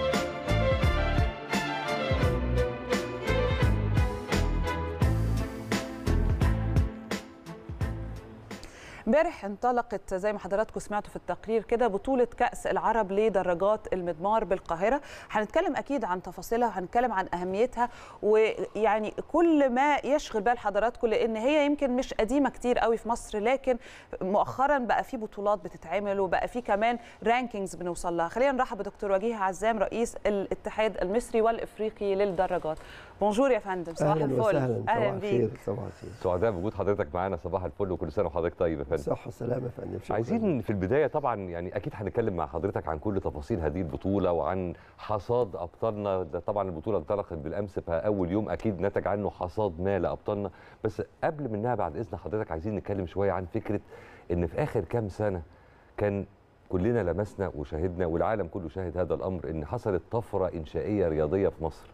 Speaker 1: امبارح انطلقت زي ما حضراتكم سمعتوا في التقرير كده بطولة كأس العرب لدراجات المضمار بالقاهرة. هنتكلم أكيد عن تفاصيلها وهنتكلم عن أهميتها، ويعني كل ما يشغل بال حضراتكم، لأن هي يمكن مش قديمة كتير قوي في مصر، لكن مؤخرا بقى في بطولات بتتعمل وبقى في كمان رانكينجز بنوصل لها. خلينا نرحب بدكتور وجيه عزام رئيس الاتحاد المصري والإفريقي للدراجات. بونجور يا فندم، صباح الفل.
Speaker 13: اهلا بيك. صباح الخير.
Speaker 2: سعداء بوجود حضرتك معانا، صباح الفل وكل سنه وحضرتك طيب يا فندم.
Speaker 13: صحه وسلامه يا فندم.
Speaker 2: عايزين في البدايه طبعا يعني اكيد هنتكلم مع حضرتك عن كل تفاصيل هذه البطوله وعن حصاد ابطالنا. ده طبعا البطوله انطلقت بالامس، فاول يوم اكيد نتج عنه حصاد ما لابطالنا، بس قبل منها بعد اذن حضرتك عايزين نتكلم شويه عن فكره ان في اخر كام سنه كان كلنا لمسنا وشاهدنا والعالم كله شاهد هذا الامر، ان حصلت طفره انشائيه رياضيه في مصر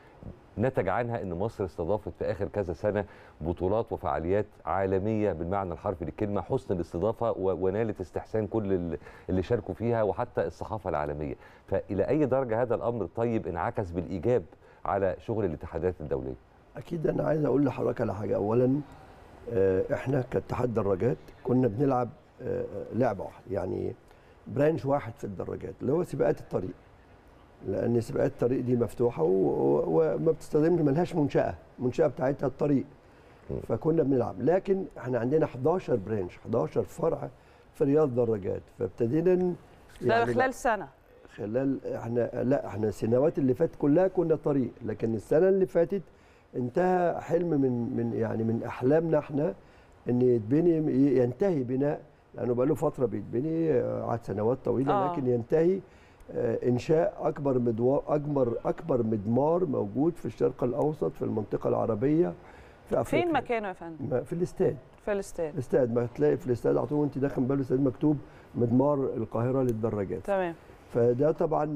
Speaker 2: نتج عنها ان مصر استضافت في اخر كذا سنه بطولات وفعاليات عالميه بالمعنى الحرفي للكلمه، حسن الاستضافه ونالت استحسان كل اللي شاركوا فيها وحتى الصحافه العالميه. فالى اي درجه هذا الامر طيب انعكس بالايجاب على شغل الاتحادات الدوليه؟
Speaker 13: اكيد انا عايز اقول لحضرتك على حاجه. اولا احنا كاتحاد دراجات كنا بنلعب لعبه واحده، يعني برانش واحد في الدراجات اللي هو سباقات الطريق، لان سباقات الطريق دي مفتوحه وما بتستخدمش، ملهاش منشاه، المنشاه بتاعتها الطريق، فكنا بنلعب. لكن احنا عندنا حداشر برانش، حداشر فرع في رياض دراجات، فابتدينا
Speaker 1: يعني خلال سنه
Speaker 13: خلال احنا لا احنا السنوات اللي فاتت كلها كنا طريق، لكن السنه اللي فاتت انتهى حلم من من يعني من احلامنا احنا ان يتبني ينتهي بناء، لانه بقى له فتره بيتبني قعد سنوات طويله آه. لكن ينتهي انشاء اكبر مدوار اكبر اكبر مضمار موجود في الشرق الاوسط في المنطقه العربيه في افريقيا.
Speaker 1: فين مكانه يا فندم؟
Speaker 13: في الاستاد.
Speaker 1: في الاستاد.
Speaker 13: الاستاد ما تلاقي في الاستاد على طول وانت داخل باب الاستاد مكتوب مضمار القاهره للدراجات.
Speaker 1: تمام.
Speaker 13: فده طبعا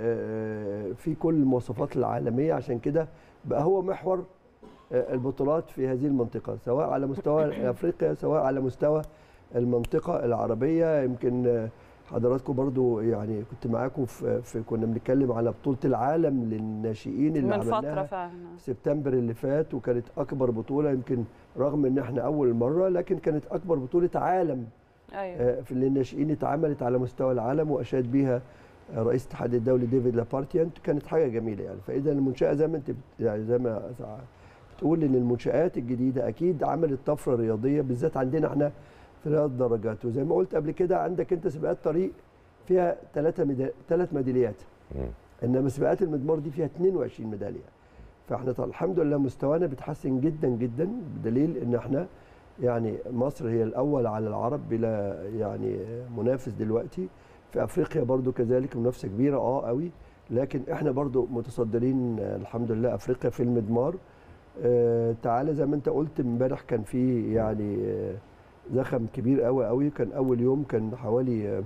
Speaker 13: في كل المواصفات العالميه، عشان كده بقى هو محور البطولات في هذه المنطقه، سواء على مستوى افريقيا سواء على مستوى المنطقه العربيه. يمكن حضراتكم برضو يعني كنت معاكم في, في كنا بنتكلم على بطوله العالم للناشئين اللي
Speaker 1: من
Speaker 13: عملناها
Speaker 1: فتره فعلا
Speaker 13: في سبتمبر اللي فات، وكانت اكبر بطوله، يمكن رغم ان احنا اول مره لكن كانت اكبر بطوله عالم
Speaker 1: ايوه
Speaker 13: في للناشئين اتعملت على مستوى العالم، واشاد بيها رئيس الاتحاد الدولي ديفيد لابارتيان. كانت حاجه جميله يعني. فاذا المنشاه زي ما انت يعني زي ما بتقول ان المنشات الجديده اكيد عملت طفره رياضيه، بالذات عندنا احنا في رياض الدراجات. وزي ما قلت قبل كده عندك انت سباقات طريق فيها ثلاثه ميدا... ثلاث ميداليات، انما سباقات المدمار دي فيها اثنين وعشرين ميداليه. فاحنا الحمد لله مستوانا بيتحسن جدا جدا، بدليل ان احنا يعني مصر هي الاول على العرب بلا يعني منافس دلوقتي. في افريقيا برضو كذلك منافسه كبيره اه قوي، لكن احنا برضو متصدرين الحمد لله افريقيا في المدمار. آه تعالى زي ما انت قلت امبارح كان في يعني آه زخم كبير قوي قوي. كان اول يوم كان حوالي آه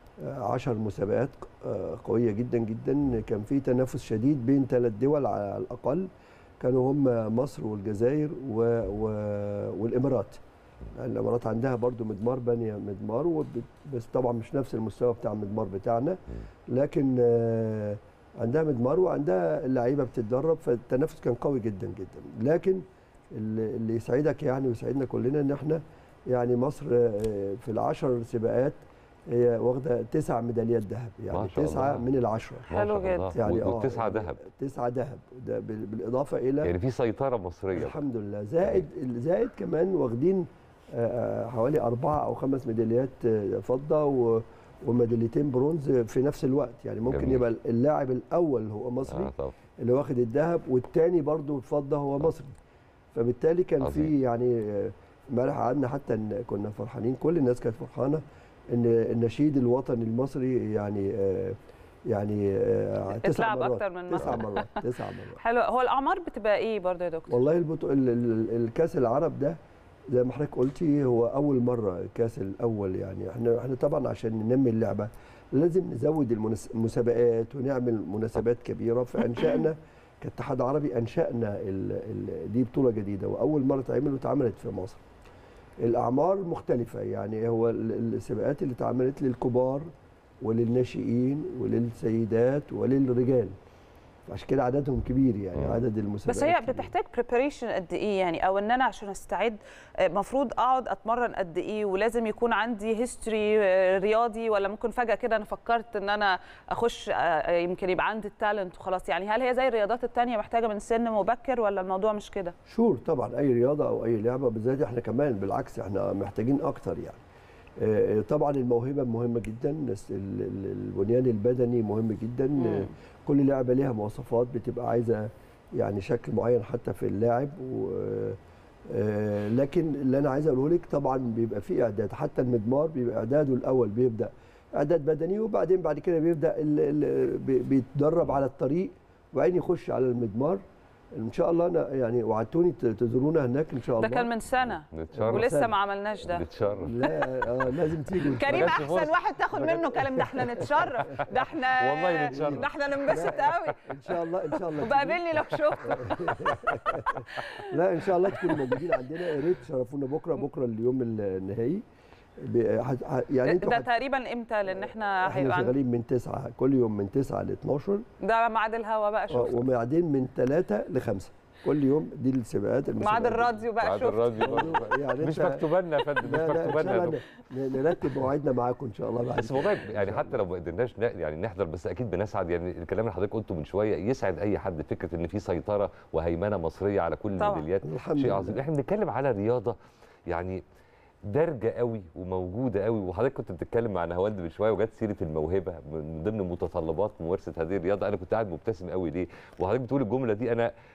Speaker 13: عشر مسابقات آه قويه جدا جدا. كان في تنافس شديد بين ثلاث دول على الاقل، كانوا هم مصر والجزائر و... و... والامارات. الامارات عندها برضو مدمار بني مدمار وب... بس طبعا مش نفس المستوى بتاع المدمار بتاعنا، لكن آه عندها مدمار وعندها اللعيبه بتتدرب، فالتنافس كان قوي جدا جدا. لكن اللي, اللي يسعدك يعني ويسعدنا كلنا ان احنا يعني مصر آه في العشر سباقات هي واخده تسع ميداليات ذهب، يعني تسعه من العشره.
Speaker 1: حلو جدا
Speaker 2: يعني اه تسعه ذهب
Speaker 13: تسعه ذهب ده بالاضافه الى
Speaker 2: يعني في سيطره مصريه
Speaker 13: الحمد لله. زائد زائد كمان واخدين حوالي اربعه او خمس ميداليات فضه وميداليتين برونز في نفس الوقت. يعني ممكن جميل. يبقى اللاعب الاول هو مصري آه اللي واخد الذهب، والثاني برضو الفضه هو مصري. فبالتالي كان في يعني امبارح قعدنا حتى كنا فرحانين، كل الناس كانت فرحانه ان النشيد الوطني المصري يعني آه يعني آه تسع مرات
Speaker 1: اكتر من
Speaker 13: تسع مرات تسع مرات
Speaker 1: حلو. هو الاعمار بتبقى ايه برضه يا دكتور؟
Speaker 13: والله البطو... الكاس العرب ده زي ما حضرتك قلتي هو اول مره الكاس الاول. يعني احنا احنا طبعا عشان ننمي اللعبه لازم نزود المسابقات ونعمل مناسبات كبيره. فانشانا كاتحاد عربي انشانا ال... ال... دي بطوله جديده واول مره تعمل واتعملت في مصر. الاعمار مختلفه، يعني هو السباقات اللي اتعملت للكبار وللناشئين وللسيدات وللرجال، عشان كده عددهم كبير يعني آه. عدد المسابقات
Speaker 1: بس هي
Speaker 13: كبير.
Speaker 1: بتحتاج بريباريشن قد ايه يعني؟ او ان انا عشان استعد المفروض اقعد اتمرن قد ايه؟ ولازم يكون عندي هيستوري رياضي، ولا ممكن فجاه كده انا فكرت ان انا اخش يمكن يبقى عندي التالنت وخلاص؟ يعني هل هي زي الرياضات الثانيه محتاجه من سن مبكر ولا الموضوع مش كده؟
Speaker 13: شور طبعا اي رياضه او اي لعبه بالذات احنا كمان بالعكس احنا محتاجين اكتر يعني. طبعا الموهبه مهمه جدا، البنيان البدني مهم جدا. مم. كل لعبه ليها مواصفات بتبقى عايزه يعني شكل معين حتى في اللاعب و لكن اللي انا عايز اقوله لك طبعا بيبقى في اعداد. حتى المدمار بيبقى اعداده الاول بيبدا اعداد بدني، وبعدين بعد كده بيبدا بيتدرب على الطريق وبعدين يخش على المدمار ان شاء الله. انا يعني وعدتوني تزورونا هناك ان شاء الله.
Speaker 1: ده كان من سنه نتشرف. ولسه ما عملناش ده.
Speaker 2: نتشرف.
Speaker 13: لا آه لازم تيجوا.
Speaker 1: كريم احسن واحد تاخد منه كلام. ده احنا نتشرف، ده احنا
Speaker 2: والله نتشرف،
Speaker 1: ده احنا ننبسط قوي
Speaker 13: ان شاء الله. ان شاء الله
Speaker 1: وبقابلني لو شفته.
Speaker 13: لا ان شاء الله تكونوا موجودين عندنا، يا ريت تشرفونا بكره. بكره اليوم النهائي
Speaker 1: يعني ده تقريبا امتى؟ لان احنا
Speaker 13: احنا شغالين من تسعة كل يوم من تسعة ل اتناشر.
Speaker 1: ده ميعاد الهوا بقى شوف.
Speaker 13: وبعدين من ثلاثة ل خمسة كل يوم. دي السباقات
Speaker 1: ميعاد الراديو بقى شوف.
Speaker 2: ميعاد الراديو يعني مش مكتوب لنا يا فندم، مش مكتوب لنا.
Speaker 13: نرتب مواعيدنا معاكم ان شاء الله بعد.
Speaker 2: بس والله يعني حتى لو ما قدرناش يعني نحضر، بس اكيد بنسعد. يعني الكلام اللي حضرتك قلته من شويه يسعد اي حد، فكره ان في سيطره وهيمنه مصريه على كل الميداليات شيء عظيم. احنا بنتكلم على رياضه يعني دارجه قوي وموجوده قوي. وحضرتك كنت بتتكلم مع نهاوند من شويه وجت سيره الموهبه من ضمن متطلبات ممارسه هذه الرياضه. انا كنت قاعد مبتسم قوي ليه وحضرتك بتقول الجمله دي. انا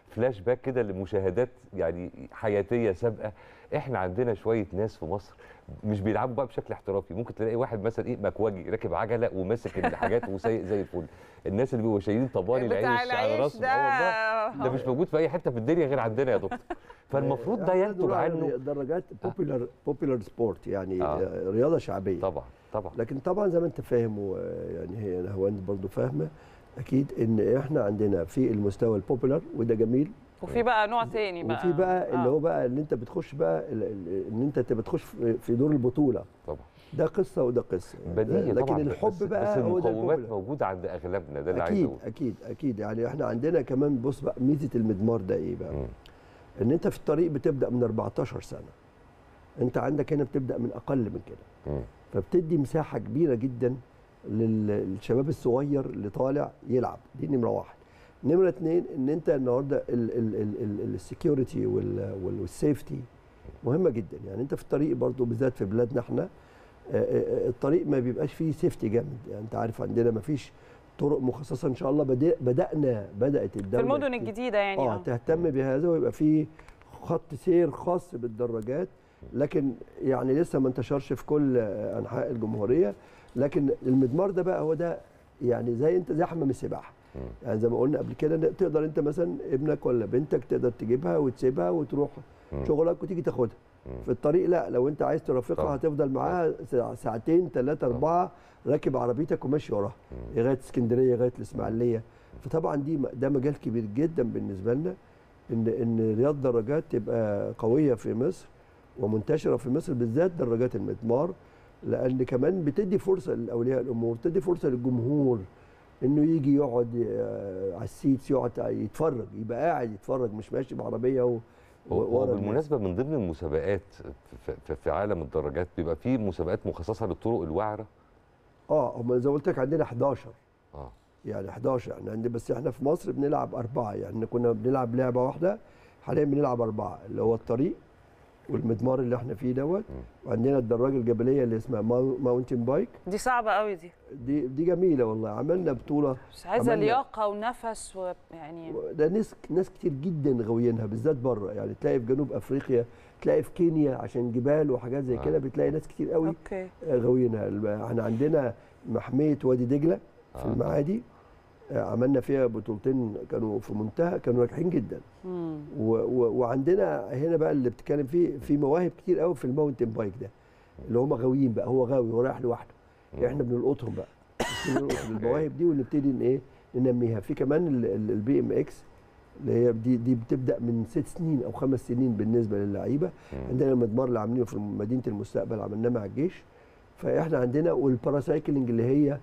Speaker 2: فلاش باك كده لمشاهدات يعني حياتيه سابقه. احنا عندنا شويه ناس في مصر مش بيلعبوا بقى بشكل احترافي، ممكن تلاقي واحد مثلا ايه مكواجي راكب عجله وماسك الحاجات وسايق زي الفل. الناس اللي بيبقوا شايلين طباني العيش على راسهم، اه والله ده مش موجود في اي حته في الدنيا غير عندنا يا دكتور. فالمفروض ده ينتج عنه
Speaker 13: درجات بوبيلر بوبيلر سبورت، يعني
Speaker 2: آه.
Speaker 13: رياضه شعبيه
Speaker 2: طبعا طبعا.
Speaker 13: لكن طبعا زي ما انت فاهم، ويعني هي نهاوند برضو فاهمه اكيد ان احنا عندنا في المستوى البوبيلر وده جميل،
Speaker 1: وفي بقى نوع تاني بقى
Speaker 13: وفي بقى
Speaker 1: آه.
Speaker 13: اللي هو بقى اللي انت بتخش بقى ان انت تبقى تخش في دور البطوله.
Speaker 2: طبعا
Speaker 13: ده قصه وده قصه
Speaker 2: بديهي
Speaker 13: لكن
Speaker 2: طبعا.
Speaker 13: الحب
Speaker 2: بس
Speaker 13: بقى
Speaker 2: بس
Speaker 13: هو ده
Speaker 2: المقومات موجوده عند اغلبنا، ده اللي عايز
Speaker 13: اكيد
Speaker 2: اقوله.
Speaker 13: اكيد اكيد يعني احنا عندنا كمان بص بقى ميزه المضمار ده ايه بقى؟ م. ان انت في الطريق بتبدا من أربعتاشر سنه، انت عندك هنا بتبدا من اقل من كده، م. فبتدي مساحه كبيره جدا للشباب الصغير اللي طالع يلعب. دي نمره واحد. نمره اتنين ان انت النهارده السكيورتي والسيفتي مهمه جدا. يعني انت في الطريق برضو بالذات في بلادنا احنا الطريق ما بيبقاش فيه سيفتي جامد. يعني انت عارف عندنا ما فيش طرق مخصصه. ان شاء الله بدانا بدات الدوله
Speaker 1: في المدن الجديده يعني
Speaker 13: اه تهتم بهذا ويبقى فيه خط سير خاص بالدراجات، لكن يعني لسه ما انتشرش في كل انحاء الجمهوريه. لكن المضمار ده بقى هو ده يعني زي انت زي حمام السباحه. يعني زي ما قلنا قبل كده تقدر انت مثلا ابنك ولا بنتك تقدر تجيبها وتسيبها وتروح م. شغلك وتيجي تاخدها. م. في الطريق لا، لو انت عايز ترافقها هتفضل معاها ساعتين ثلاثه اربعه راكب عربيتك وماشي وراها لغايه اسكندريه لغايه الاسماعيليه. فطبعا دي ده مجال كبير جدا بالنسبه لنا ان ان رياضه دراجات تبقى قويه في مصر ومنتشره في مصر، بالذات دراجات المضمار، لان كمان بتدي فرصه لاولياء الامور، تدي فرصه للجمهور انه يجي يقعد على السيتس يقعد يتفرج، يبقى قاعد يتفرج مش ماشي بعربيه و...
Speaker 2: وبالمناسبه من ضمن المسابقات في, في عالم الدراجات بيبقى في مسابقات مخصصه للطرق الوعره.
Speaker 13: اه هم زي ما قلت لك عندنا حداشر
Speaker 2: اه
Speaker 13: يعني حداشر يعني عندنا، بس احنا في مصر بنلعب اربعه. يعني كنا بنلعب لعبه واحده، حاليا بنلعب اربعه، اللي هو الطريق والمضمار اللي احنا فيه دوت، وعندنا الدراجه الجبليه اللي اسمها ماونتن بايك.
Speaker 1: دي صعبه قوي دي.
Speaker 13: دي دي جميله والله. عملنا بطوله
Speaker 1: بس عايزه لياقه ونفس ويعني
Speaker 13: ده ناس ناس كتير جدا غاويينها بالذات بره. يعني تلاقي في جنوب افريقيا، تلاقي في كينيا عشان جبال وحاجات زي كده، بتلاقي ناس كتير قوي غاويينها. احنا عندنا محميه وادي دجله في المعادي، عملنا فيها بطولتين كانوا في منتهى، كانوا ناجحين جدا. و و وعندنا هنا بقى اللي بتتكلم فيه في مواهب كتير قوي في الماونتن بايك ده، اللي هم غاويين بقى، هو غاوي هو رايح لوحده. احنا بنلقطهم بقى بنلقط المواهب دي ونبتدي ايه ننميها. في كمان البي ام اكس اللي هي دي دي بتبدا من ست سنين او خمس سنين بالنسبه للعيبه. عندنا المضمار اللي عاملينه في مدينه المستقبل عملناه مع الجيش. فاحنا عندنا والباراسايكلينج اللي هي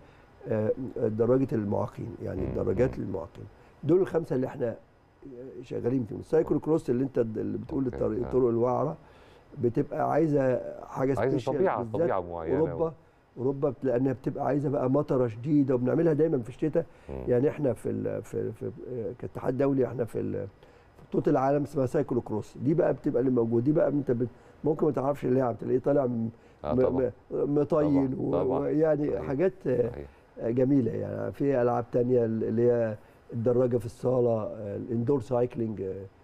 Speaker 13: دراجه المعاقين، يعني الدراجات للمعاقين. دول الخمسه اللي احنا شغالين فيهم. السايكل كروس اللي انت اللي بتقول الطرق الوعره بتبقى عايزه حاجه
Speaker 2: عايزه طبيعه طبيعه معينه.
Speaker 13: اوروبا اوروبا لانها بتبقى عايزه بقى مطره شديده، وبنعملها دايما في الشتاء. يعني احنا في ال في, في كاتحاد دولي احنا في بطوله العالم اسمها سايكل كروس. دي بقى بتبقى اللي موجود، دي بقى انت ممكن ما تعرفش اللاعب تلاقيه طالع مطين ويعني حاجات جميله. يعني في العاب تانية اللي هي الدراجه في الصاله، الاندور سايكلينج،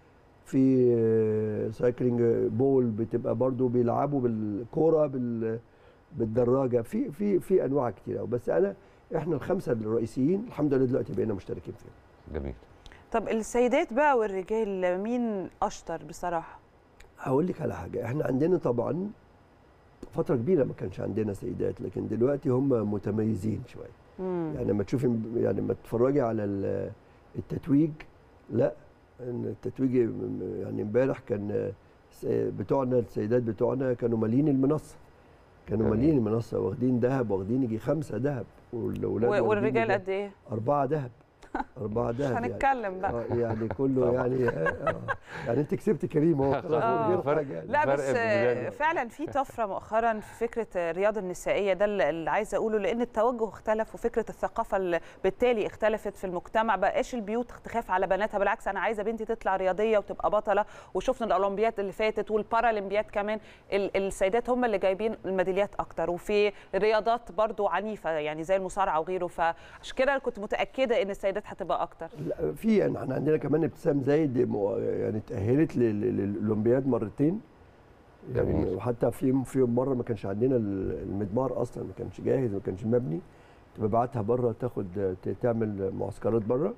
Speaker 13: في سايكلينج بول بتبقى برضو بيلعبوا بالكوره بال بالدراجه، في في في انواع كتير قوي. بس انا احنا الخمسه الرئيسيين الحمد لله دلوقتي بقينا مشتركين فيهم.
Speaker 2: جميل.
Speaker 1: طب السيدات بقى والرجال مين اشطر بصراحه؟
Speaker 13: هقول لك على حاجه. احنا عندنا طبعا فتره كبيره ما كانش عندنا سيدات، لكن دلوقتي هم متميزين شويه. يعني لما تشوفي يعني لما تتفرجي على التتويج، لا التتويج يعني امبارح كان بتوعنا السيدات بتوعنا كانوا مالين المنصه، كانوا مالين المنصه، واخدين ذهب، واخدين يجي خمسه ذهب،
Speaker 1: والاولاد والرجال قد ايه؟
Speaker 13: اربعه ذهب. أربعة دهب.
Speaker 1: مش هنتكلم
Speaker 13: يعني.
Speaker 1: بقى.
Speaker 13: يعني كله يعني آه يعني أنت كسبت كريم أهو خلاص.
Speaker 1: لا بس فعلا في طفرة مؤخرا في فكرة الرياضة النسائية، ده اللي عايزة أقوله، لأن التوجه اختلف وفكرة الثقافة اللي بالتالي اختلفت في المجتمع. بقاش البيوت تخاف على بناتها، بالعكس أنا عايزة بنتي تطلع رياضية وتبقى بطلة. وشفنا الأولمبياد اللي فاتت والبارالمبياد كمان السيدات هم اللي جايبين الميداليات أكتر، وفي رياضات برضو عنيفة يعني زي المصارعة وغيره. فعشان كده كنت متأكدة إن السيدات الاستعداد هتبقى اكتر؟
Speaker 13: لا في يعني احنا عندنا كمان ابتسام زايد يعني اتاهلت للاولمبياد مرتين يعني، وحتى في في مره ما كانش عندنا المدمار اصلا، ما كانش جاهز، ما كانش مبني، تبعتها بره تاخد تعمل معسكرات بره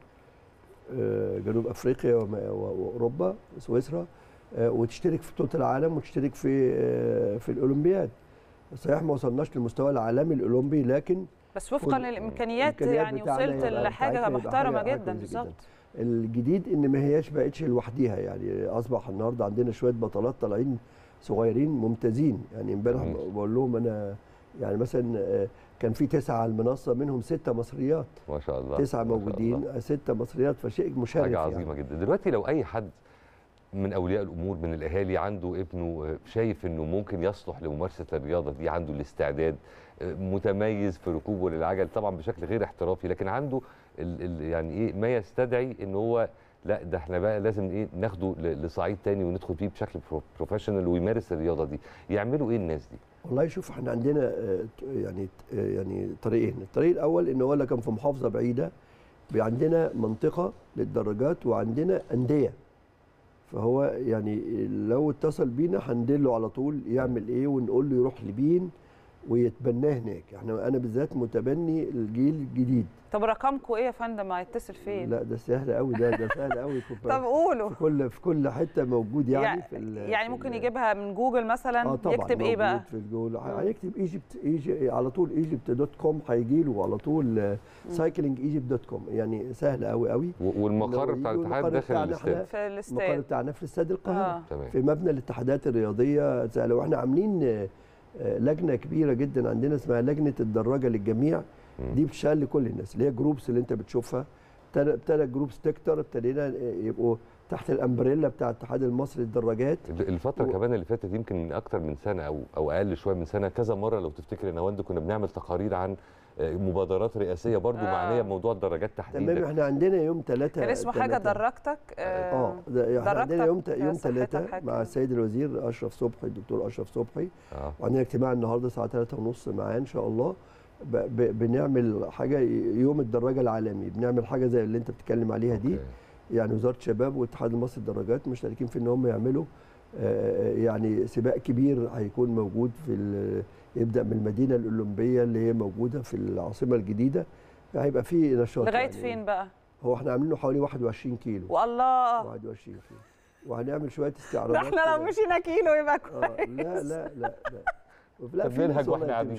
Speaker 13: جنوب افريقيا واوروبا سويسرا، وتشترك في بطوله العالم وتشترك في في الاولمبياد. صحيح ما وصلناش للمستوى العالمي الاولمبي، لكن
Speaker 1: بس وفقا للامكانيات يعني وصلت لحاجه محترمه جدا. بالظبط.
Speaker 13: الجديد ان ما هياش بقتش لوحديها، يعني اصبح النهارده عندنا شويه بطلات طالعين صغيرين ممتازين. يعني امبارح بقول لهم انا يعني مثلا كان في تسعه على المنصه منهم سته مصريات
Speaker 2: ما شاء الله،
Speaker 13: تسعه موجودين سته مصريات، فشيء مشرف
Speaker 2: حاجه عظيمه
Speaker 13: يعني.
Speaker 2: جدا. دلوقتي لو اي حد من اولياء الامور من الاهالي عنده ابنه شايف انه ممكن يصلح لممارسه الرياضه دي، عنده الاستعداد، متميز في ركوبه للعجل طبعا بشكل غير احترافي، لكن عنده ال ال يعني ايه ما يستدعي ان هو لا ده احنا بقى لازم ايه ناخده لصعيد تاني وندخل فيه بشكل بروفيشنال ويمارس الرياضه دي، يعملوا ايه الناس دي؟
Speaker 13: والله شوف احنا عندنا يعني يعني طريقين. الطريق الاول ان هو كان في محافظه بعيده، عندنا منطقه للدراجات وعندنا انديه، فهو يعني لو اتصل بينا هندله على طول يعمل ايه ونقول له يروح لبين ويتبناه هناك. احنا انا بالذات متبني الجيل الجديد.
Speaker 1: طب رقمكم ايه يا فندم؟ هيتصل فين؟
Speaker 13: لا ده سهل قوي، ده ده سهل قوي.
Speaker 1: طب قولوا.
Speaker 13: في كل في كل حته موجود يعني, يعني في
Speaker 1: يعني ممكن في يجيبها من جوجل مثلا.
Speaker 13: آه طبعا
Speaker 1: يكتب ايه بقى؟
Speaker 13: في الجوجل هيكتب ايجيبت ايجي على طول ايجيبت دوت كوم هيجي له على طول سايكلينج ايجيبت دوت كوم، يعني سهل قوي قوي.
Speaker 2: والمقر بتاع الاتحاد داخل الاستاد؟
Speaker 1: في الاستاد.
Speaker 13: المقر بتاعنا في استاد القاهره
Speaker 1: آه.
Speaker 13: في مبنى الاتحادات الرياضيه. لو احنا عاملين لجنه كبيره جدا عندنا اسمها لجنه الدراجه للجميع، دي بتشتغل لكل الناس، اللي هي جروبس اللي انت بتشوفها. ابتدى جروبس تكتر، ابتدينا يبقوا تحت الامبريلا بتاع الاتحاد المصري للدراجات.
Speaker 2: الفتره و... كمان اللي فاتت يمكن من اكتر من سنه او او اقل شويه من سنه، كذا مره لو تفتكر يا نواند كنا بنعمل تقارير عن مبادرات رئاسيه برضو آه. معنيه بموضوع الدراجات تحديدا.
Speaker 13: تمام. احنا عندنا يوم ثلاثة
Speaker 1: كان اسمه حاجه درجتك
Speaker 13: اه احنا عندنا يوم يوم ثلاثة مع السيد الوزير اشرف صبحي، الدكتور اشرف صبحي آه. وعندنا اجتماع النهارده الساعه ثلاثة ونص معاه ان شاء الله. ب ب بنعمل حاجه يوم الدراجه العالمي، بنعمل حاجه زي اللي انت بتتكلم عليها دي. أوكي. يعني وزاره الشباب والاتحاد المصري للدراجات مشتركين في ان هم يعملوا آه يعني سباق كبير هيكون موجود في يبدا من المدينه الاولمبيه اللي هي موجوده في العاصمه الجديده، هيبقى في نشاط.
Speaker 1: لغايه
Speaker 13: يعني
Speaker 1: فين بقى؟
Speaker 13: هو احنا عاملينه حوالي واحد وعشرين كيلو.
Speaker 1: والله
Speaker 13: واحد وعشرين كيلو، وهنعمل شويه استعراضات.
Speaker 1: احنا لو مشينا كيلو يبقى كويس.
Speaker 13: آه لا لا لا لا
Speaker 2: لا في نهج واحنا قاعدين.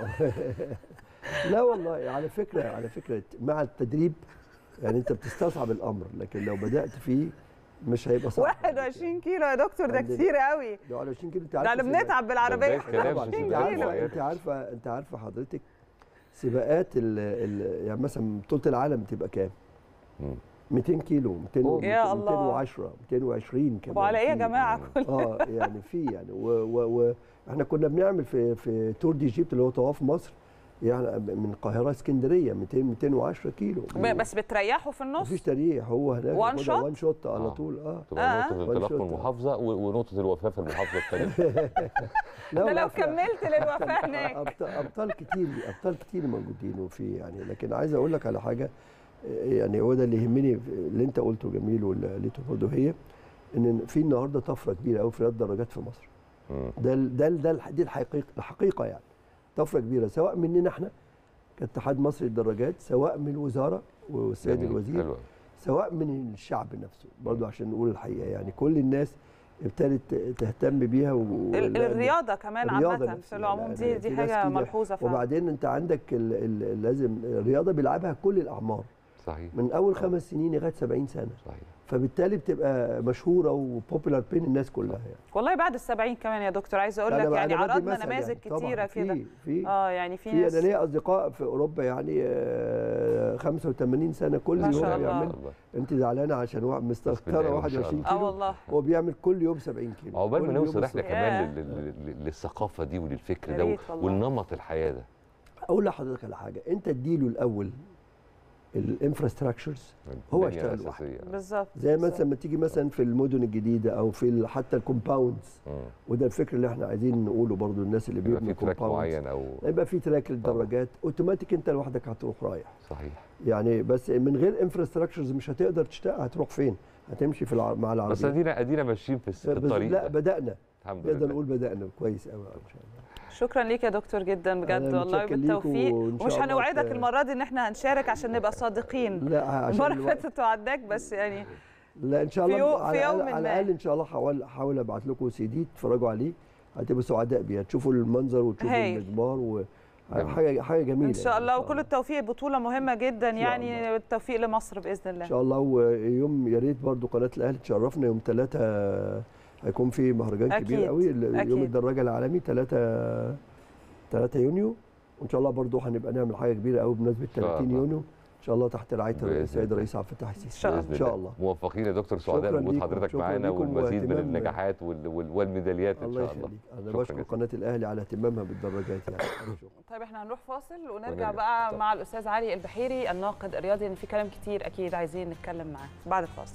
Speaker 13: لا والله على فكره على فكره مع التدريب يعني انت بتستصعب الامر، لكن لو بدات فيه مش هيبقى صعب.
Speaker 1: واحد وعشرين كيلو يا دكتور ده كتير قوي.
Speaker 13: ده واحد وعشرين كيلو انت عارف.
Speaker 1: ده بنتعب بالعربيه واحد وعشرين كيلو.
Speaker 13: انت عارفه انت عارفه حضرتك سباقات ال ال يعني مثلا بطوله العالم تبقى كام؟ مئتين كيلو، مئتين
Speaker 1: يا الله،
Speaker 13: مئتين وعشرة مئتين وعشرين كمان.
Speaker 1: وعلى ايه يا جماعه كل
Speaker 13: اه يعني في يعني واحنا كنا بنعمل في في تور دي جيبت اللي هو طواف مصر يعني من القاهره اسكندريه مئتين مئتين وعشرة كيلو.
Speaker 1: بس بتريحوا في النص؟
Speaker 13: مفيش تريح، هو هناك
Speaker 1: وان شوت
Speaker 13: وان شوت على آه. طول. اه
Speaker 2: تبقى نقطه الانطلاق من المحافظه ونقطه الوفاه في المحافظه الثانيه.
Speaker 1: ده لو كملت للوفاه هناك.
Speaker 13: ابطال كتير ابطال كتير موجودين وفي يعني، لكن عايز اقول لك على حاجه يعني هو ده اللي يهمني اللي انت قلته جميل واللي قالته برضه، هي ان في النهارده طفره كبيره قوي في رياضه الدراجات في مصر. ده ده ده دي الحقيقه الحقيقه يعني طفره كبيره، سواء مننا احنا كاتحاد مصري للدراجات، سواء من الوزاره والسيد الوزير، حلوة. سواء من الشعب نفسه برضه، عشان نقول الحقيقه يعني كل الناس ابتدت تهتم بيها.
Speaker 1: الرياضه كمان عامه في العموم دي دي حاجه ملحوظه فعلا.
Speaker 13: وبعدين انت عندك ال ال لازم الرياضه بيلعبها كل الاعمار.
Speaker 2: صحيح.
Speaker 13: من اول خمس سنين لغايه سبعين سنه.
Speaker 2: صحيح.
Speaker 13: فبالتالي بتبقى مشهوره وبوبولار بين الناس كلها يعني.
Speaker 1: والله بعد السبعين كمان يا دكتور عايز اقول لك يعني عرضنا نماذج يعني كتيره كده.
Speaker 13: في في
Speaker 1: اه يعني في
Speaker 13: في انا ليا اصدقاء في اوروبا يعني آه خمسة وثمانين سنه كل يوم بيعمل. انت زعلانه عشان واحد مستكتره واحد وعشرين كيلو.
Speaker 1: اه والله
Speaker 13: هو بيعمل كل يوم سبعين كيلو.
Speaker 2: عقبال ما نوصل احنا كمان للثقافه دي وللفكر ده والنمط الحياه ده.
Speaker 13: اقول لحضرتك على حاجه، انت اديله الاول الانفراستراكشرز هو اشتغل لوحده
Speaker 1: بالظبط.
Speaker 13: زي مثلا لما تيجي مثلا في المدن الجديده او في حتى الكومباوندز، وده الفكر اللي احنا عايزين نقوله برضو الناس اللي بيبنوا
Speaker 2: كومباوندز معين او
Speaker 13: يبقى في تراك للدراجات اوتوماتيك انت لوحدك هتروح رايح.
Speaker 2: صحيح.
Speaker 13: يعني بس من غير انفراستراكشرز مش هتقدر تشتغل، هتروح فين؟ هتمشي في الع... مع العربيه.
Speaker 2: بس ادينا ادينا ماشيين في الطريق.
Speaker 13: لا بدانا
Speaker 2: الحمد لله،
Speaker 13: نقدر نقول بدانا كويس قوي ان شاء الله.
Speaker 1: شكرا ليك يا دكتور جدا بجد والله بالتوفيق، ومش هنوعدك المره دي ان احنا هنشارك عشان نبقى صادقين.
Speaker 13: لا عشان
Speaker 1: المره اللي فاتت وعدناك بس يعني
Speaker 13: لا ان شاء الله
Speaker 1: في يوم
Speaker 13: على,
Speaker 1: في يوم
Speaker 13: على الاقل ان شاء الله هحاول هحاول ابعت لكم سي دي تتفرجوا عليه، هتبقوا سعداء بيها، تشوفوا المنظر وتشوفوا المدمار و حاجه حاجه جميله
Speaker 1: ان شاء الله. وكل التوفيق، بطوله مهمه جدا يعني، التوفيق لمصر باذن الله
Speaker 13: ان شاء الله. ويوم يا ريت برضو قناه الاهلي تشرفنا يوم ثلاثة، هيكون في مهرجان أكيد. كبير قوي أكيد. يوم الدراجه العالمي ثلاثة ثلاثة يونيو، وان شاء الله برضو هنبقى نعمل حاجه كبيره قوي بمناسبه ثلاثين يونيو ان شاء الله تحت رعايه السيد الرئيس عبد الفتاح السيسي ان شاء الله.
Speaker 2: موفقين يا دكتور، سعداء بوجود حضرتك معانا والمزيد من النجاحات والميداليات ان شاء الله.
Speaker 13: انا بشكر قناه الاهلي على اهتمامها بالدراجات يعني.
Speaker 1: طيب احنا هنروح فاصل ونرجع بقى طبعا مع الاستاذ علي البحيري الناقد الرياضي، ان في كلام كتير اكيد عايزين نتكلم معاه بعد الفاصل.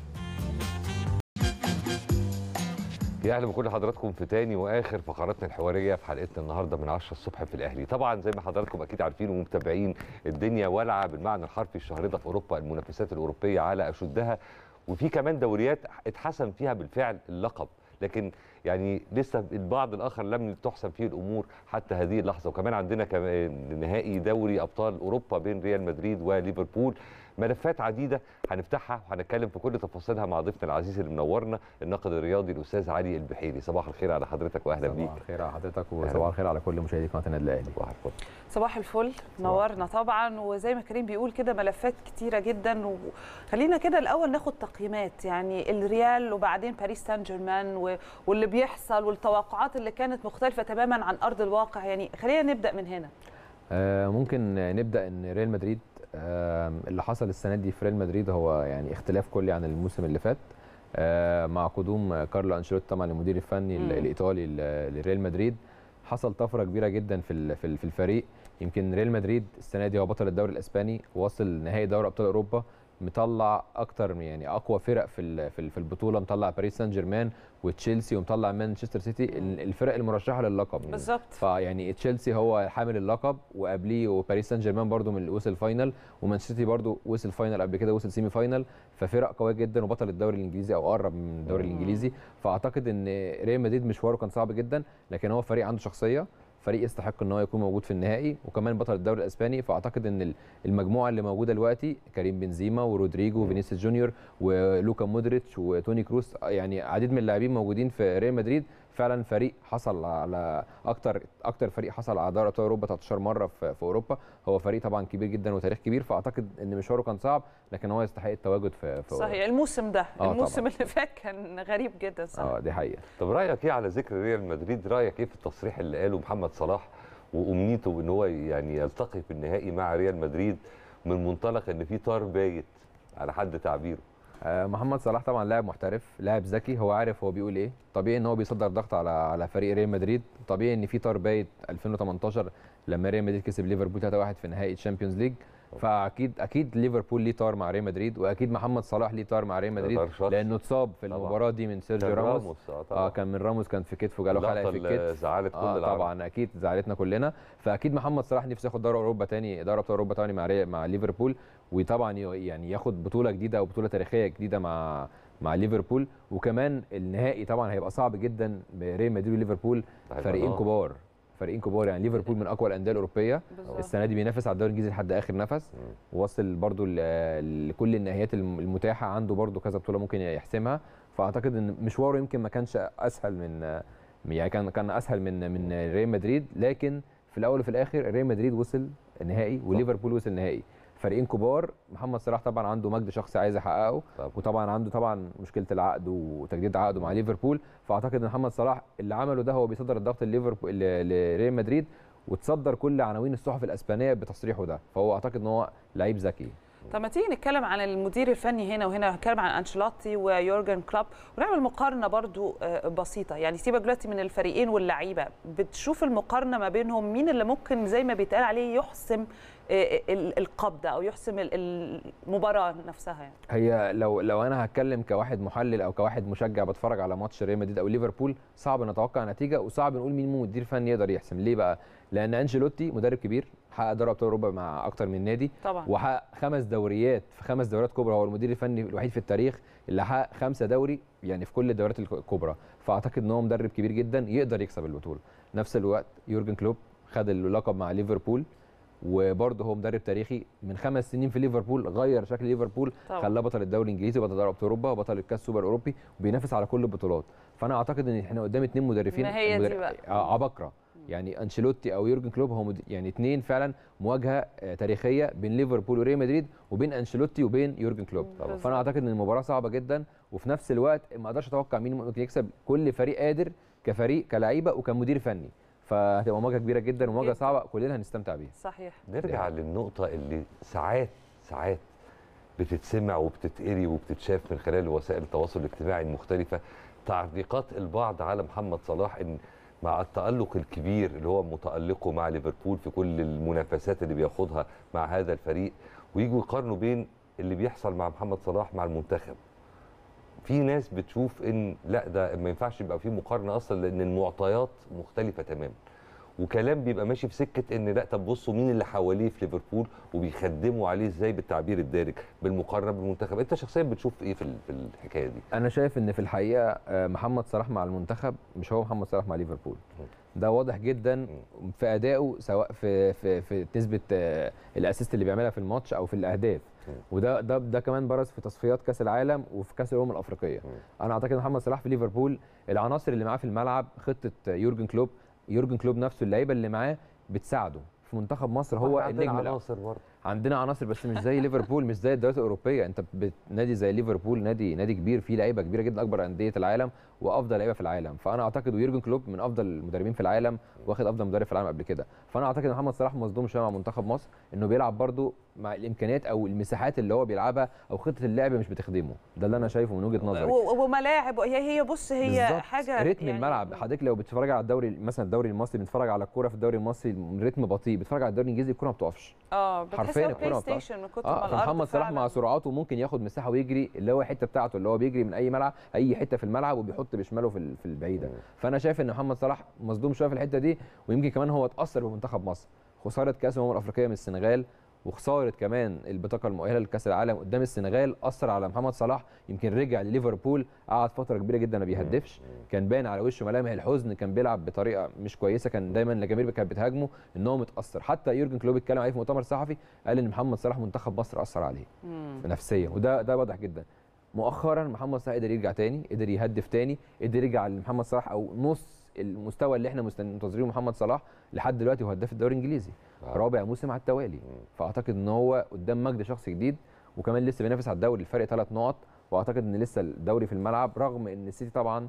Speaker 2: يا اهلا بكل حضراتكم في تاني واخر فقراتنا الحواريه في حلقتنا النهارده من عشرة الصبح في الاهلي. طبعا زي ما حضراتكم اكيد عارفين ومتابعين، الدنيا والعه بالمعنى الحرفي الشهر ده في اوروبا، المنافسات الاوروبيه على اشدها، وفي كمان دوريات اتحسم فيها بالفعل اللقب، لكن يعني لسه البعض الاخر لم تحسم فيه الامور حتى هذه اللحظه. وكمان عندنا كمان نهائي دوري ابطال اوروبا بين ريال مدريد وليفربول. ملفات عديده هنفتحها وهنتكلم في كل تفاصيلها مع ضيفنا العزيز اللي منورنا الناقد الرياضي الاستاذ علي البحيري. صباح الخير على حضرتك واهلا بيك.
Speaker 14: صباح الخير على حضرتك وصباح الخير على كل مشاهدي قناه النادي الاهلي.
Speaker 2: صباح الفل.
Speaker 1: صباح الفل، نورنا طبعا. وزي ما كريم بيقول كده ملفات كتيره جدا، وخلينا كده الاول ناخد تقييمات يعني الريال وبعدين باريس سان جيرمان واللي بيحصل والتوقعات اللي كانت مختلفه تماما عن ارض الواقع. يعني خلينا نبدا من هنا.
Speaker 14: آه ممكن نبدا ان ريال مدريد آه اللي حصل السنه دي في ريال مدريد هو يعني اختلاف كلي عن الموسم اللي فات، آه مع قدوم كارلو انشيلوتي طبعا المدير الفني مم. الايطالي لريال مدريد. حصل طفره كبيره جدا في في الفريق. يمكن ريال مدريد السنه دي هو بطل الدوري الاسباني، وصل نهائي دوري ابطال اوروبا، مطلع اكتر يعني اقوى فرق في في البطوله، مطلع باريس سان جيرمان وتشيلسي ومطلع مانشستر سيتي الفرق المرشحه للقب
Speaker 1: بالظبط.
Speaker 14: فيعني تشيلسي هو حامل اللقب وقبليه، وباريس سان جيرمان برده من اللي وصل فاينل، ومانشستر سيتي برده وصل فاينل قبل كده، وصل سيمي فاينل، ففرق قويه جدا وبطل الدوري الانجليزي او قرب من الدوري الانجليزي. فاعتقد ان ريال مدريد مشواره كان صعب جدا، لكن هو فريق عنده شخصيه، فريق يستحق ان هو يكون موجود في النهائي، وكمان بطل الدوري الاسباني. فاعتقد ان المجموعه اللي موجوده دلوقتي كريم بنزيما ورودريجو وفينيسيوس جونيور ولوكا مودريتش وتوني كروس، يعني عديد من اللاعبين موجودين في ريال مدريد. فعلا فريق حصل على اكتر اكتر فريق حصل على دوري ابطال اوروبا تلتاشر مره في, في اوروبا. هو فريق طبعا كبير جدا وتاريخ كبير، فاعتقد ان مشواره كان صعب، لكن هو يستحق التواجد في, في
Speaker 1: صحيح أوروبا. الموسم ده آه الموسم طبعًا. اللي فات كان غريب جدا صح.
Speaker 14: اه دي حقيقه.
Speaker 2: طب رايك ايه على ذكر ريال مدريد؟ رايك ايه في التصريح اللي قاله محمد صلاح وامنيته ان هو يعني يلتقي في النهائي مع ريال مدريد من منطلق ان في طار بايت على حد تعبيره؟
Speaker 14: آه محمد صلاح طبعا لاعب محترف، لاعب ذكي، هو عارف هو بيقول ايه. طبيعي ان هو بيصدر ضغط على على فريق ريال مدريد، طبيعي ان في طار بايت ألفين وتمنتاشر لما ريال مدريد كسب ليفربول ثلاثة واحد في نهائي الشامبيونز ليج، فاكيد اكيد ليفربول ليه طار مع ريال مدريد، واكيد محمد صلاح ليه طار مع ريال مدريد لانه اتصاب في المباراه دي من سيرجيو راموس. راموس اه كان من راموس، كان في كتفه، جاله حلقه في الكتف،
Speaker 2: زعلت كل
Speaker 14: آه طبعا اكيد زعلتنا كلنا. فاكيد محمد صلاح نفسه ياخد دوري اوروبا تاني، دوري ابطال اوروبا تاني مع مع ليفربول، وطبعا يعني ياخد بطوله جديده او بطوله تاريخيه جديده مع مع ليفربول. وكمان النهائي طبعا هيبقى صعب جدا بريال مدريد وليفربول، فريقين كبار فريقين كبار يعني ليفربول من اقوى الانديه الاوروبيه بالزبط. السنه دي بينافس على الدوري الانجليزي لحد اخر نفس، ووصل برده لكل النهائيات المتاحه، عنده برده كذا بطوله ممكن يحسمها. فاعتقد ان مشواره يمكن ما كانش اسهل من يعني كان كان اسهل من من ريال مدريد، لكن في الاول وفي الاخر ريال مدريد وصل نهائي وليفربول وصل نهائي، فريقين كبار. محمد صلاح طبعا عنده مجد شخصي عايز يحققه، وطبعا عنده طبعا مشكله العقد وتجديد عقده مع ليفربول. فاعتقد ان محمد صلاح اللي عمله ده هو بيصدر الضغط لليفربول لريال مدريد، وتصدر كل عناوين الصحف الاسبانيه بتصريحه ده، فهو اعتقد ان هو لعيب ذكي.
Speaker 1: طب ما تيجي نتكلم عن المدير الفني هنا وهنا، هنتكلم عن انشيلوتي ويورجن كلوب ونعمل مقارنه برضو بسيطه. يعني سيبك دلوقتي من الفريقين واللعيبه، بتشوف المقارنه ما بينهم مين اللي ممكن زي ما بيتقال عليه يحسم القبضه او يحسم المباراه نفسها؟ يعني
Speaker 14: هي لو لو انا هتكلم كواحد محلل او كواحد مشجع بتفرج على ماتش ريال مدريد او ليفربول، صعب نتوقع نتيجه وصعب نقول مين مدير فني يقدر يحسم. ليه بقى؟ لان انشيلوتي مدرب كبير، حقق دوري ابطال اوروبا مع اكتر من نادي
Speaker 1: طبعا،
Speaker 14: وحقق خمس دوريات في خمس دوريات كبرى. هو المدير الفني الوحيد في التاريخ اللي حقق خمسه دوري يعني في كل الدوريات الكبرى، فاعتقد ان هو مدرب كبير جدا يقدر يكسب البطوله. نفس الوقت يورجن كلوب خد اللقب مع ليفربول، وبرضه هو مدرب تاريخي، من خمس سنين في ليفربول غير شكل ليفربول، خلاه بطل الدوري الانجليزي وبطل دوري ابطال اوروبا وبطل الكاس سوبر اوروبي وبينافس على كل البطولات. فانا اعتقد ان احنا قدام اثنين مدربين
Speaker 1: مدر...
Speaker 14: عباقره، يعني انشيلوتي او يورجن كلوب هم يعني اثنين فعلا مواجهه تاريخيه بين ليفربول وريال مدريد وبين انشيلوتي وبين يورجن كلوب. فانا اعتقد ان المباراه صعبه جدا، وفي نفس الوقت ما اقدرش اتوقع مين ممكن يكسب. كل فريق قادر كفريق كلعيبه وكمدير فني، فهتبقى مواجهه كبيره جدا ومواجهه صعبه كلنا هنستمتع بيها.
Speaker 1: صحيح.
Speaker 2: نرجع للنقطه اللي ساعات ساعات بتتسمع وبتتقري وبتتشاف من خلال وسائل التواصل الاجتماعي المختلفه، تعليقات البعض على محمد صلاح ان مع التألق الكبير اللي هو متألقه مع ليفربول في كل المنافسات اللي بياخدها مع هذا الفريق، ويجوا يقارنوا بين اللي بيحصل مع محمد صلاح مع المنتخب. في ناس بتشوف ان لا، ده ما ينفعش يبقى في مقارنه اصلا لان المعطيات مختلفه تماما، وكلام بيبقى ماشي في سكه ان لا، طب بصوا مين اللي حواليه في ليفربول وبيخدموا عليه ازاي بالتعبير الدارج بالمقارنه بالمنتخب. انت شخصيا بتشوف ايه في في الحكايه دي؟
Speaker 14: انا شايف ان في الحقيقه محمد صلاح مع المنتخب مش هو محمد صلاح مع ليفربول. ده واضح جدا في ادائه، سواء في في في نسبه الاسيست اللي بيعملها في الماتش او في الاهداف، وده ده ده كمان برز في تصفيات كاس العالم وفي كاس الامم الافريقيه. انا اعتقد محمد صلاح في ليفربول العناصر اللي معاه في الملعب، خطه يورجن كلوب يورجن كلوب نفسه اللعيبه اللي معاه بتساعده. في منتخب مصر هو النجم.
Speaker 2: عندنا عناصر برضه،
Speaker 14: عندنا عناصر بس مش زي ليفربول، مش زي الدوريات الاوروبيه. انت نادي زي ليفربول نادي نادي كبير فيه لعيبه كبيره جدا، اكبر انديه العالم وافضل لعيبه في العالم. فانا اعتقد ويورجن كلوب من افضل المدربين في العالم، واخد افضل مدرب في العالم قبل كده. فانا اعتقد ان محمد صلاح مصدوم شويه مع منتخب مصر، انه بيلعب برضه مع الامكانيات او المساحات اللي هو بيلعبها او خطه اللعب مش بتخدمه. ده اللي انا شايفه من وجهه نظري.
Speaker 1: وملاعب هي هي بص هي
Speaker 14: بالزبط.
Speaker 1: حاجه
Speaker 14: رتم
Speaker 1: يعني
Speaker 14: الملعب. حضرتك لو بتتفرج على الدوري مثلا الدوري المصري، بتتفرج على الكوره في الدوري المصري رتم بطيء، بتتفرج على الدوري الانجليزي الكوره ما بتقفش.
Speaker 1: اه
Speaker 14: حرفيا الكوره ما بتقفش. اه فمحمد صلاح مع سرعاته ممكن ياخد مساحه ويجري، اللي هو الحته بتاعته اللي هو بيجري من اي ملعب اي حته في الملعب وبيحط بشماله في في البعيده. فانا شايف ان محمد صلاح مصدوم شويه في الحته دي، ويمكن كمان هو اتاثر بمنتخب مصر، خساره كاس الامم الافريقيه من السنغال وخساره كمان البطاقه المؤهله لكاس العالم قدام السنغال اثر على محمد صلاح. يمكن رجع لليفربول قعد فتره كبيره جدا ما بيهدفش، كان باين على وشه ملامح الحزن، كان بيلعب بطريقه مش كويسه، كان دايما الجماهير كانت بتهاجمه ان هو متاثر. حتى يورجن كلوب اتكلم عليه في مؤتمر صحفي، قال ان محمد صلاح منتخب مصر اثر عليه نفسيا، وده ده واضح جدا. مؤخرا محمد صلاح قدر يرجع تاني، قدر يهدف تاني، قدر يرجع لمحمد صلاح او نص المستوى اللي احنا منتظرينه محمد صلاح لحد دلوقتي، هو هداف الدوري الانجليزي آه. رابع موسم على التوالي. فاعتقد ان هو قدام مجد شخص جديد، وكمان لسه بينافس على الدوري الفرق ثلاث نقط، واعتقد ان لسه الدوري في الملعب، رغم ان السيتي طبعا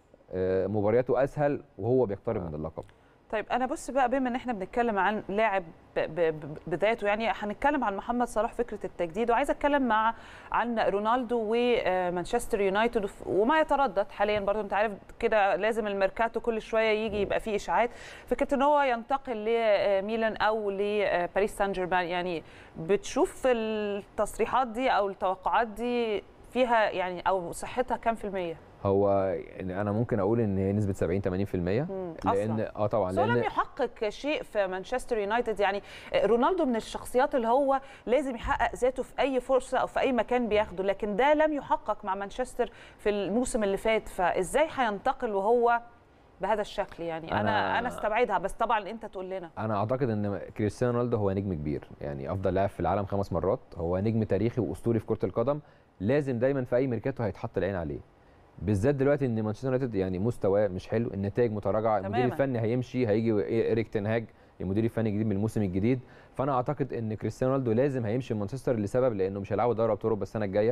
Speaker 14: مبارياته اسهل وهو بيقترب آه. من اللقب.
Speaker 1: طيب انا بص بقى، بما ان احنا بنتكلم عن لاعب بذاته، يعني هنتكلم عن محمد صلاح فكره التجديد، وعايزه اتكلم مع عن رونالدو ومانشستر يونايتد وما يتردد حاليا. برضو انت عارف كده لازم الميركاتو كل شويه يجي يبقى فيه اشاعات، فكره ان هو ينتقل لميلان او لباريس سان جيرمان. يعني بتشوف التصريحات دي او التوقعات دي فيها يعني او صحتها كام في المية؟
Speaker 14: هو يعني انا ممكن اقول ان هي نسبه سبعين ثمانين في المية، لان اه طبعا
Speaker 1: لان لم يحقق شيء في مانشستر يونايتد. يعني رونالدو من الشخصيات اللي هو لازم يحقق ذاته في اي فرصه او في اي مكان بياخده، لكن ده لم يحقق مع مانشستر في الموسم اللي فات. فازاي هينتقل وهو بهذا الشكل؟ يعني انا انا, أنا استبعدها، بس طبعا انت تقول لنا.
Speaker 14: انا اعتقد ان كريستيانو رونالدو هو نجم كبير، يعني افضل لاعب في العالم خمس مرات، هو نجم تاريخي واسطوري في كره القدم، لازم دايما في اي ميركاتو هيتحط العين عليه، بالذات دلوقتي ان مانشستر يونايتد يعني مستواه مش حلو، النتائج متراجعه، المدير الفني هيمشي، هيجي إيريك تين هاج المدير الفني الجديد من الموسم الجديد. فانا اعتقد ان كريستيانو رونالدو لازم هيمشي من مانشستر لسبب، لانه مش هيلعبوا دوري ابطال اوروبا السنه الجايه،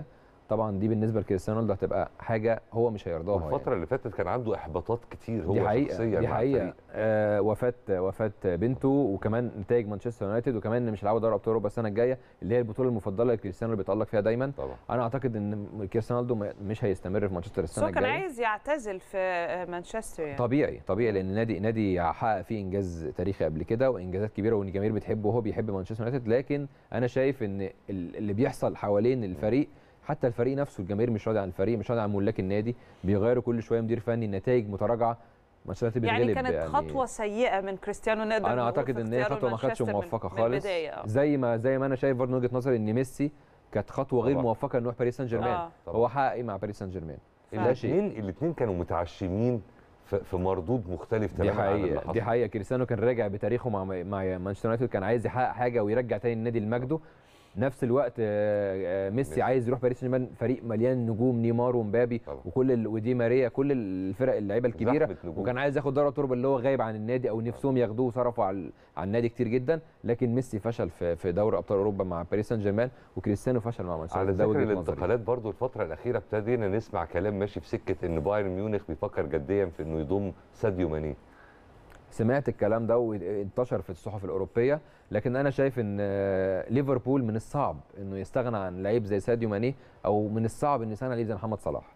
Speaker 14: طبعا دي بالنسبه لكريستيانو رونالدو هتبقى حاجه هو مش هيرضاها.
Speaker 2: الفتره يعني. اللي فاتت كان عنده احباطات كتير هو
Speaker 14: دي حقيقة
Speaker 2: شخصيا
Speaker 14: دي حقيقه آه وفاه وفاه بنته، وكمان نتائج مانشستر يونايتد، وكمان مش هيلعبوا دوري ابطال اوروبا السنه الجايه اللي هي البطوله المفضله لكريستيانو اللي بيتالق فيها دايما.
Speaker 2: طبعا.
Speaker 14: انا اعتقد ان كريستيانو رونالدو مش هيستمر في مانشستر السنه الجايه.
Speaker 1: هو كان عايز يعتزل في مانشستر يعني.
Speaker 14: طبيعي طبيعي لان نادي نادي حقق فيه انجاز تاريخي قبل كده وانجازات كبيره والجماهير بتحبه وهو بيحب مانشستر يونايتد، لكن انا شايف ان اللي بيحصل حوالين الفريق، حتى الفريق نفسه الجماهير مش راضي عن الفريق، مش راضي عن ملاك النادي، بيغيروا كل شويه مدير فني، النتائج متراجعه، مانشستر يونايتد بيتغلب.
Speaker 1: يعني كانت يعني خطوه سيئه من كريستيانو نقدر
Speaker 14: انا اعتقد ان هي خطوه ما كانتش موفقه خالص، زي ما زي ما انا شايف برضه من وجهه نظري ان ميسي كانت خطوه غير موفقه انه يروح باريس سان جيرمان. آه. هو حقق ايه مع باريس سان جيرمان؟
Speaker 2: الاثنين الاثنين كانوا متعشمين في مردود مختلف تماما عن اللي حصل.
Speaker 14: دي حقيقه كريستيانو كان راجع بتاريخه مع مع مانشستر يونايتد، كان عايز يحقق حاجه ويرجع تاني النادي لمجده. نفس الوقت ميسي عايز يروح باريس سان جيرمان، فريق مليان نجوم، نيمار ومبابي وكل ودي ماريا، كل الفرق اللعيبه الكبيره، وكان عايز ياخد دوري ابطال اللي هو غايب عن النادي او نفسهم ياخدوه، صرفوا على على النادي كتير جدا، لكن ميسي فشل في في دوري ابطال اوروبا مع باريس سان جيرمان، وكريستيانو فشل مع مانشستر.
Speaker 2: على ذكر الانتقالات برضو الفتره الاخيره ابتدينا نسمع كلام ماشي في سكه ان بايرن ميونخ بيفكر جديا في انه يضم ساديو ماني.
Speaker 14: سمعت الكلام ده وانتشر في الصحف الاوروبيه، لكن انا شايف ان ليفربول من الصعب انه يستغنى عن لعيب زي ساديو ماني، او من الصعب انه يستغنى عن لعيب زي محمد صلاح.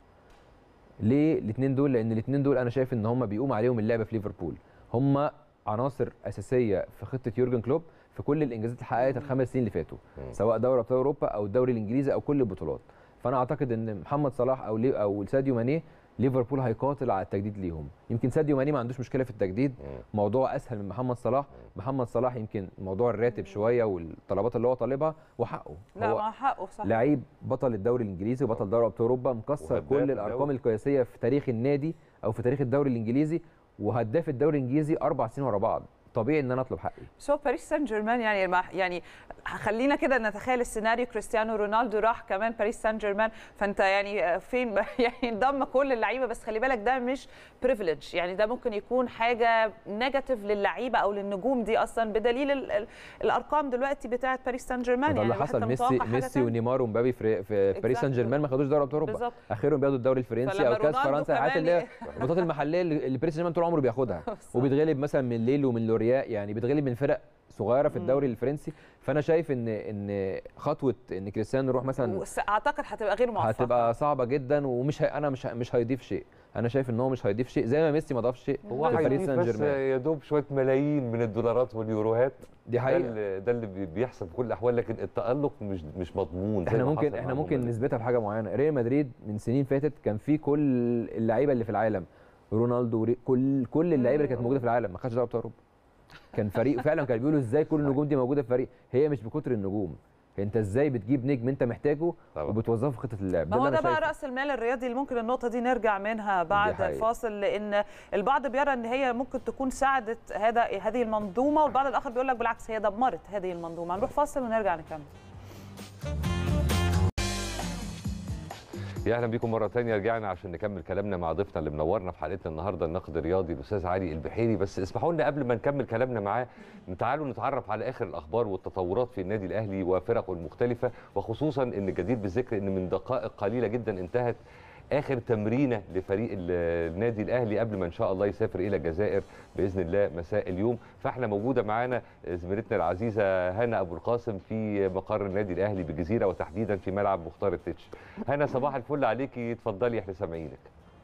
Speaker 14: ليه الاثنين دول؟ لان الاثنين دول انا شايف ان هم بيقوم عليهم اللعبه في ليفربول، هم عناصر اساسيه في خطه يورجن كلوب في كل الانجازات اللي حققتها الخمس سنين اللي فاتوا، سواء دوري ابطال اوروبا او الدوري الانجليزي او كل البطولات. فانا اعتقد ان محمد صلاح او او ساديو ماني ليفربول هيقاتل على التجديد ليهم. يمكن ساديو ماني ما عندوش مشكله في التجديد، موضوع اسهل من محمد صلاح. محمد صلاح يمكن موضوع الراتب شويه والطلبات اللي هو طالبها وحقه،
Speaker 1: لا ما حقه صح،
Speaker 14: لعيب بطل الدوري الانجليزي وبطل دوري ابطال اوروبا، مكسر كل الارقام القياسيه في تاريخ النادي او في تاريخ الدوري الانجليزي، وهداف الدوري الانجليزي اربع سنين ورا بعض. طبيعي ان انا اطلب حقي.
Speaker 1: بس هو باريس سان جيرمان يعني يعني خلينا كده نتخيل السيناريو، كريستيانو رونالدو راح كمان باريس سان جيرمان، فانت يعني فين يعني انضم كل اللعيبه، بس خلي بالك ده مش بريفليج، يعني ده ممكن يكون حاجه نيجاتيف للعيبه او للنجوم دي اصلا، بدليل ال ال الارقام دلوقتي بتاعه باريس سان جيرمان.
Speaker 14: يعني اللي حصل ميسي ميسي ونيمار ومبابي في, في باريس سان جيرمان ما خدوش دوري ابطال اوروبا، اخرهم بياخدوا الدوري الفرنسي او كاس فرنسا، الحاجات اللي هي البطولات المحليه اللي باريس سان جيرمان طول عمره بياخدها، وبيتغلب مثلا من ليل ومن لوريا، يعني بيتغلب من فرق صغيره في الدوري الفرنسي. فانا شايف ان ان خطوه ان كريستيانو يروح مثلا
Speaker 1: اعتقد هتبقى غير موفقه،
Speaker 14: هتبقى صعبه جدا، ومش هي انا مش مش هيضيف شيء. انا شايف ان هو مش هيضيف شيء زي ما ميسي ما ضافش شيء
Speaker 2: هو
Speaker 14: في باريس سان جيرمان،
Speaker 2: بس يا دوب شويه ملايين من الدولارات واليوروهات.
Speaker 14: دي حقيقه،
Speaker 2: ده اللي, ده اللي بيحصل في كل الاحوال، لكن التالق مش مش مضمون.
Speaker 14: احنا ممكن احنا ممكن نثبتها بحاجه معينه. ريال مدريد من سنين فاتت كان في كل اللعيبه اللي في العالم، رونالدو، كل كل اللعيبه اللي كانت موجوده في العالم ما خدش دوري ابطال اوروبا. كان فريق فعلا كانوا بيقولوا ازاي كل النجوم دي موجوده في فريق، هي مش بكتر النجوم، انت ازاي بتجيب نجم انت محتاجه وبتوظفه في خطه اللعب.
Speaker 1: ما هو ده بقى راس المال الرياضي اللي ممكن النقطه دي نرجع منها بعد الفاصل، لان البعض بيرى ان هي ممكن تكون ساعدت هذا هذه المنظومه، والبعض الاخر بيقول لك بالعكس هي دمرت هذه المنظومه. هنروح فاصل ونرجع نكمل.
Speaker 2: يا اهلا بيكم مره ثانيه، رجعنا عشان نكمل كلامنا مع ضيفنا اللي منورنا في حلقتنا النهارده، الناقد الرياضي الاستاذ علي البحيري. بس اسمحوا لنا قبل ما نكمل كلامنا معاه تعالوا نتعرف على اخر الاخبار والتطورات في النادي الاهلي وفرقه المختلفه، وخصوصا ان الجدير بالذكر ان من دقائق قليله جدا انتهت اخر تمرينه لفريق النادي الاهلي قبل ما ان شاء الله يسافر الى الجزائر باذن الله مساء اليوم. فاحنا موجوده معانا زميلتنا العزيزه هنا ابو القاسم في مقر النادي الاهلي بالجزيره، وتحديدا في ملعب مختار التتش. هنا صباح الفل عليكي، اتفضلي احنا سامعينك.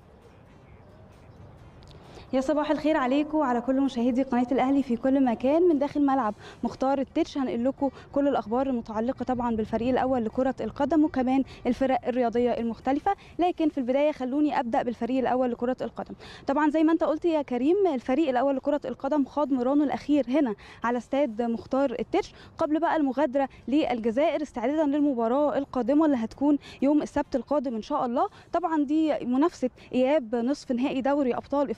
Speaker 15: يا صباح الخير عليكم وعلى كل مشاهدي قناه الاهلي في كل مكان. من داخل ملعب مختار التتش هنقل لكم كل الاخبار المتعلقه طبعا بالفريق الاول لكره القدم وكمان الفرق الرياضيه المختلفه، لكن في البدايه خلوني ابدا بالفريق الاول لكره القدم. طبعا زي ما انت قلت يا كريم، الفريق الاول لكره القدم خاض مرانه الاخير هنا على استاد مختار التتش قبل بقى المغادره للجزائر استعدادا للمباراه القادمه اللي هتكون يوم السبت القادم ان شاء الله. طبعا دي منافسه اياب نصف نهائي دوري ابطال افريقيا،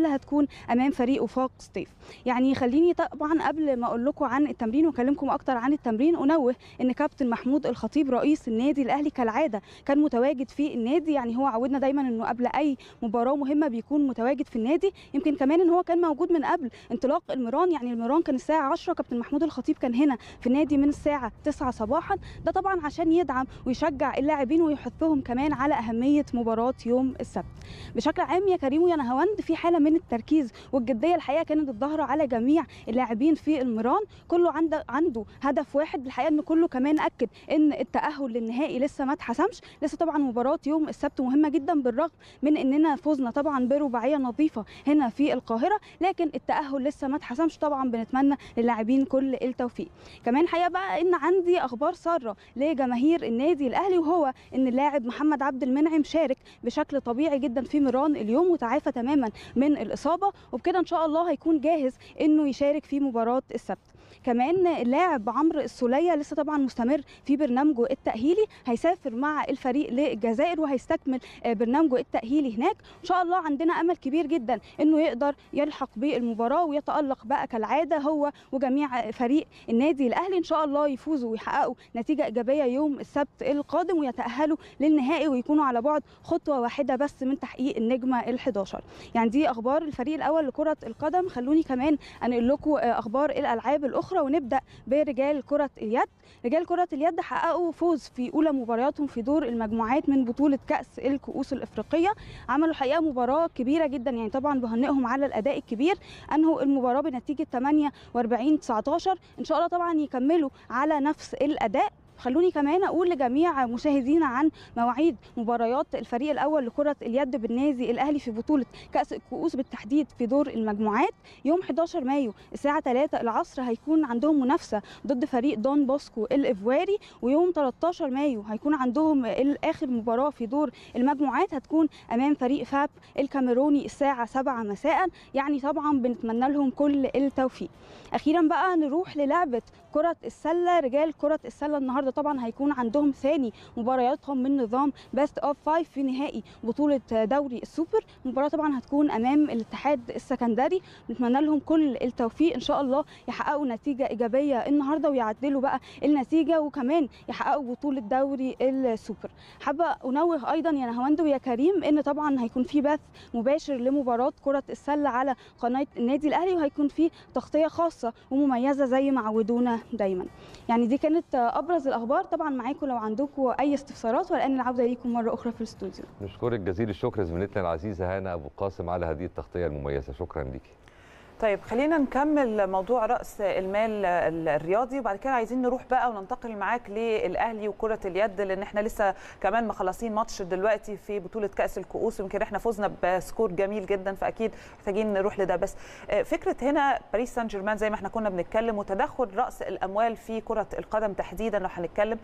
Speaker 15: السله هتكون امام فريق وفاق سطيف. يعني خليني طبعا قبل ما اقول لكم عن التمرين واكلمكم اكتر عن التمرين انوه ان كابتن محمود الخطيب رئيس النادي الاهلي كالعاده كان متواجد في النادي. يعني هو عودنا دايما انه قبل اي مباراه مهمه بيكون متواجد في النادي. يمكن كمان ان هو كان موجود من قبل انطلاق المران. يعني المران كان الساعه عشرة، كابتن محمود الخطيب كان هنا في النادي من الساعه تسعة صباحا. ده طبعا عشان يدعم ويشجع اللاعبين ويحثهم كمان على اهميه مباراه يوم السبت. بشكل عام يا كريم ويا نهاوند في حاله من التركيز والجديه الحقيقه كانت الظاهره على جميع اللاعبين في المران. كله عنده عنده هدف واحد. الحقيقه ان كله كمان اكد ان التاهل للنهائي لسه ما اتحسمش. لسه طبعا مباراه يوم السبت مهمه جدا بالرغم من اننا فزنا طبعا برباعيه نظيفه هنا في القاهره، لكن التاهل لسه ما اتحسمش. طبعا بنتمنى للاعبين كل التوفيق. كمان حقيقه بقى ان عندي اخبار ساره لجماهير النادي الاهلي، وهو ان اللاعب محمد عبد المنعم شارك بشكل طبيعي جدا في ميران اليوم وتعافى تماما من الاصابه، وبكده ان شاء الله هيكون جاهز انه يشارك في مباراه السبت. كمان اللاعب عمرو السوليه لسه طبعا مستمر في برنامجه التاهيلي، هيسافر مع الفريق للجزائر وهيستكمل برنامجه التاهيلي هناك. ان شاء الله عندنا امل كبير جدا انه يقدر يلحق بالمباراه ويتالق بقى كالعاده هو وجميع فريق النادي الاهلي. ان شاء الله يفوزوا ويحققوا نتيجه ايجابيه يوم السبت القادم ويتاهلوا للنهائي ويكونوا على بعد خطوه واحده بس من تحقيق النجمه الحداشر. يعني دي اخبار الفريق الاول لكره القدم. خلوني كمان انقل لكم اخبار الالعاب الاخرى ونبدا برجال كره اليد. رجال كره اليد حققوا فوز في اولى مبارياتهم في دور المجموعات من بطوله كاس الكؤوس الافريقيه. عملوا حقيقه مباراه كبيره جدا، يعني طبعا بهنئهم على الاداء الكبير. انهوا المباراه بنتيجه ثمانية وأربعين تسعتاشر. ان شاء الله طبعا يكملوا على نفس الاداء. خلوني كمان اقول لجميع مشاهدينا عن مواعيد مباريات الفريق الاول لكره اليد بالنادي الاهلي في بطوله كاس الكؤوس بالتحديد في دور المجموعات. يوم حداشر مايو الساعه ثلاثة العصر هيكون عندهم منافسه ضد فريق دون بوسكو الايفواري، ويوم تلتاشر مايو هيكون عندهم اخر مباراه في دور المجموعات هتكون امام فريق فاب الكاميروني الساعه سبعة مساء. يعني طبعا بنتمنى لهم كل التوفيق. اخيرا بقى نروح للعبه كره السله. رجال كره السله النهارده طبعا هيكون عندهم ثاني مبارياتهم من نظام بيست اوف فايف في نهائي بطوله دوري السوبر. المباراه طبعا هتكون امام الاتحاد السكندري. نتمنى لهم كل التوفيق، ان شاء الله يحققوا نتيجه ايجابيه النهارده ويعدلوا بقى النتيجه وكمان يحققوا بطوله دوري السوبر. حابه انوه ايضا يا نهاوند ويا كريم ان طبعا هيكون في بث مباشر لمباراه كره السله على قناه النادي الاهلي، وهيكون في تغطيه خاصه ومميزه زي ما عودونا دايما. يعني دي كانت ابرز الاخبار. طبعا معاكم لو عندكم اي استفسارات، والان العوده ليكم مره اخرى في الاستوديو.
Speaker 2: نشكرك جزيل الشكر زميلتنا العزيزه هانا ابو قاسم على هذه التغطيه المميزه. شكرا ليكي.
Speaker 1: طيب خلينا نكمل موضوع رأس المال الرياضي، وبعد كده عايزين نروح بقى وننتقل معاك للأهلي وكرة اليد، لأن احنا لسه كمان مخلصين ماتش دلوقتي في بطولة كأس الكؤوس، يمكن احنا فزنا بسكور جميل جدا، فأكيد محتاجين نروح لده. بس فكرة هنا باريس سان جيرمان زي ما احنا كنا بنتكلم، وتدخل رأس الأموال في كرة القدم تحديدا لو هنتكلم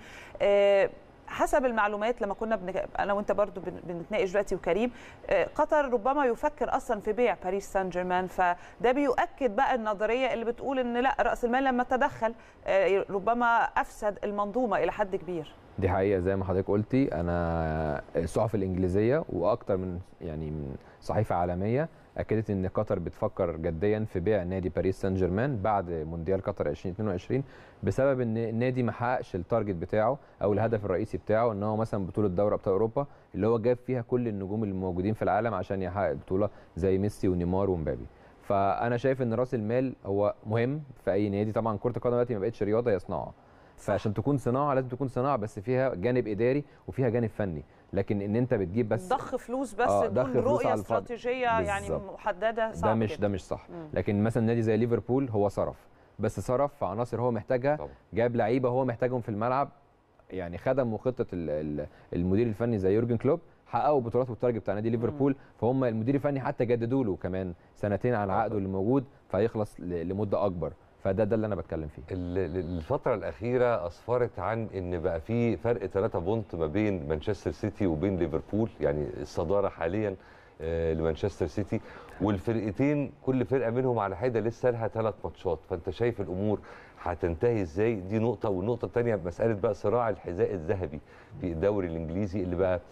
Speaker 1: حسب المعلومات لما كنا بن... انا وانت برضو بنتناقش دلوقتي وكريم، قطر ربما يفكر اصلا في بيع باريس سان جيرمان، فده بيؤكد بقى النظريه اللي بتقول ان لا، راس المال لما تدخل ربما افسد المنظومه الى حد كبير.
Speaker 14: دي حقيقه زي ما حضرتك قلتي. انا الصحف الانجليزيه واكتر من يعني من صحيفه عالميه اكدت ان قطر بتفكر جديا في بيع نادي باريس سان جيرمان بعد مونديال قطر ألفين واثنين وعشرين، بسبب ان النادي ما حققش التارجت بتاعه او الهدف الرئيسي بتاعه، ان هو مثلا بطوله دوري ابطال اوروبا اللي هو جاب فيها كل النجوم اللي موجودين في العالم عشان يحقق بطوله زي ميسي ونيمار ومبابي. فانا شايف ان راس المال هو مهم في اي نادي. طبعا كره القدم دلوقتي ما بقتش رياضه، هي صناعه، فعشان تكون صناعه لازم تكون صناعه بس فيها جانب اداري وفيها جانب فني. لكن ان انت بتجيب بس
Speaker 1: ضخ فلوس بس
Speaker 14: آه
Speaker 1: بدون رؤيه استراتيجيه يعني محدده، صعب
Speaker 14: ده مش
Speaker 1: كده.
Speaker 14: ده مش صح.
Speaker 1: مم.
Speaker 14: لكن مثلا نادي زي ليفربول هو صرف، بس صرف في عناصر هو محتاجها، جاب لعيبه هو محتاجهم في الملعب، يعني خدم خطه المدير الفني زي يورجن كلوب، حققوا بطولات والتارجت بتاع نادي ليفربول. فهم المدير الفني حتى جددوا له كمان سنتين على عقده اللي موجود، فهيخلص لمده اكبر. فده ده اللي انا بتكلم فيه.
Speaker 2: الفتره الاخيره اسفرت عن ان بقى في فرق ثلاثة بونت ما بين مانشستر سيتي وبين ليفربول، يعني الصداره حاليا لمانشستر سيتي، والفرقتين كل فرقه منهم على حده لسه لها ثلاث ماتشات. فانت شايف الامور هتنتهي ازاي؟ دي نقطه. والنقطه الثانيه مساله بقى صراع الحذاء الذهبي في الدوري الانجليزي اللي بقى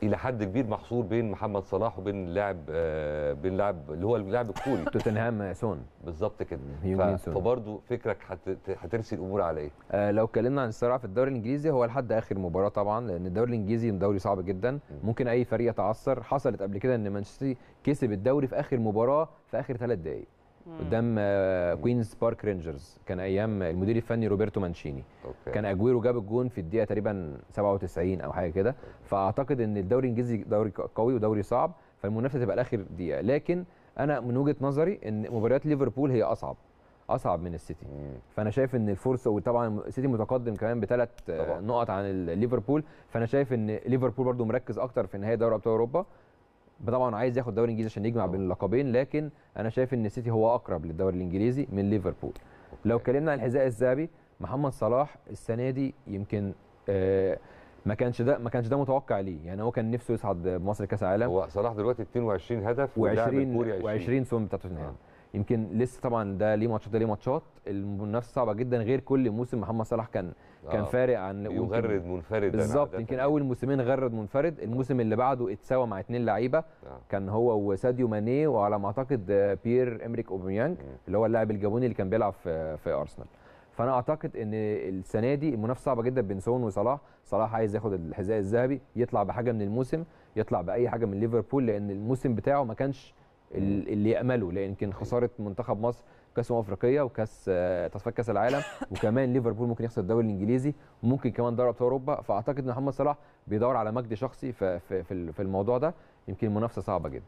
Speaker 2: الى حد كبير محصور بين محمد صلاح وبين لاعب آه بين لاعب اللي هو اللاعب الكوري
Speaker 14: توتنهام سون
Speaker 2: بالظبط كده.
Speaker 14: ف...
Speaker 2: فبرضه فكرك هترسي الامور على ايه؟
Speaker 14: آه لو اتكلمنا عن الصراع في الدوري الانجليزي هو لحد اخر مباراه طبعا، لان الدوري الانجليزي دوري صعب جدا، ممكن اي فريق يتعثر. حصلت قبل كده ان مانشستر كسب الدوري في اخر مباراه في اخر ثلاث دقائق قدام آه كوينز بارك رينجرز، كان ايام المدير الفني روبرتو مانشيني. أوكي. كان اجويرو جاب الجون في الدقيقه تقريبا سبعة وتسعين او حاجه كده. فاعتقد ان الدوري الانجليزي دوري قوي ودوري صعب، فالمنافسه تبقى لاخر دقيقه. لكن انا من وجهه نظري ان مباريات ليفربول هي اصعب اصعب من السيتي. مم. فانا شايف ان الفرصه، وطبعا السيتي متقدم كمان بثلاث نقط عن ليفربول، فانا شايف ان ليفربول برده مركز اكتر في نهائي دوري ابطال اوروبا. طبعا عايز ياخد الدوري الانجليزي عشان يجمع بين اللقبين، لكن انا شايف ان السيتي هو اقرب للدوري الانجليزي من ليفربول. لو اتكلمنا عن الحذاء الذهبي، محمد صلاح السنه دي يمكن آه ما كانش ده ما كانش ده متوقع ليه، يعني هو كان نفسه يصعد بمصر كاس العالم.
Speaker 2: هو صلاح دلوقتي اتنين وعشرين هدف
Speaker 14: و20 و20 سهم بتاع توتنهام. آه. يمكن لسه طبعا ده ليه ماتشات ده ليه ماتشات، المنافسه صعبه جدا. غير كل موسم محمد صلاح كان كان آه. فارق عن
Speaker 2: يغرد منفرد
Speaker 14: بالظبط. يمكن اول موسمين غرد منفرد، الموسم اللي بعده اتساوى مع اثنين لعيبه آه. كان هو وساديو ماني وعلى ما اعتقد بيير امريك اوباميانج اللي هو اللاعب الجابوني اللي كان بيلعب في في ارسنال. فانا اعتقد ان السنه دي المنافسه صعبه جدا بين سون وصلاح. صلاح عايز ياخد الحذاء الذهبي، يطلع بحاجه من الموسم، يطلع باي حاجه من ليفربول، لان الموسم بتاعه ما كانش اللي يامله، لان يمكن خساره منتخب مصر كاس امم افريقيا وكاس تصفيات كاس العالم، وكمان ليفربول ممكن يخسر الدوري الانجليزي وممكن كمان دوري ابطال اوروبا. فاعتقد ان محمد صلاح بيدور على مجد شخصي في في في الموضوع ده، يمكن المنافسه صعبه جدا.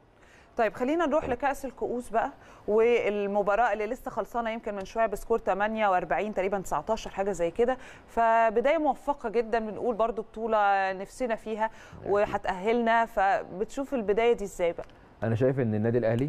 Speaker 1: طيب خلينا نروح لكأس الكؤوس بقى، والمباراة اللي لسه خلصانة يمكن من شوية بسكور ثمانية وأربعين تقريبا تسعتاشر حاجة زي كده، فبداية موفقة جدا، بنقول برضو بطولة نفسنا فيها وهتأهلنا، فبتشوف البداية دي ازاي بقى؟
Speaker 14: أنا شايف إن النادي الأهلي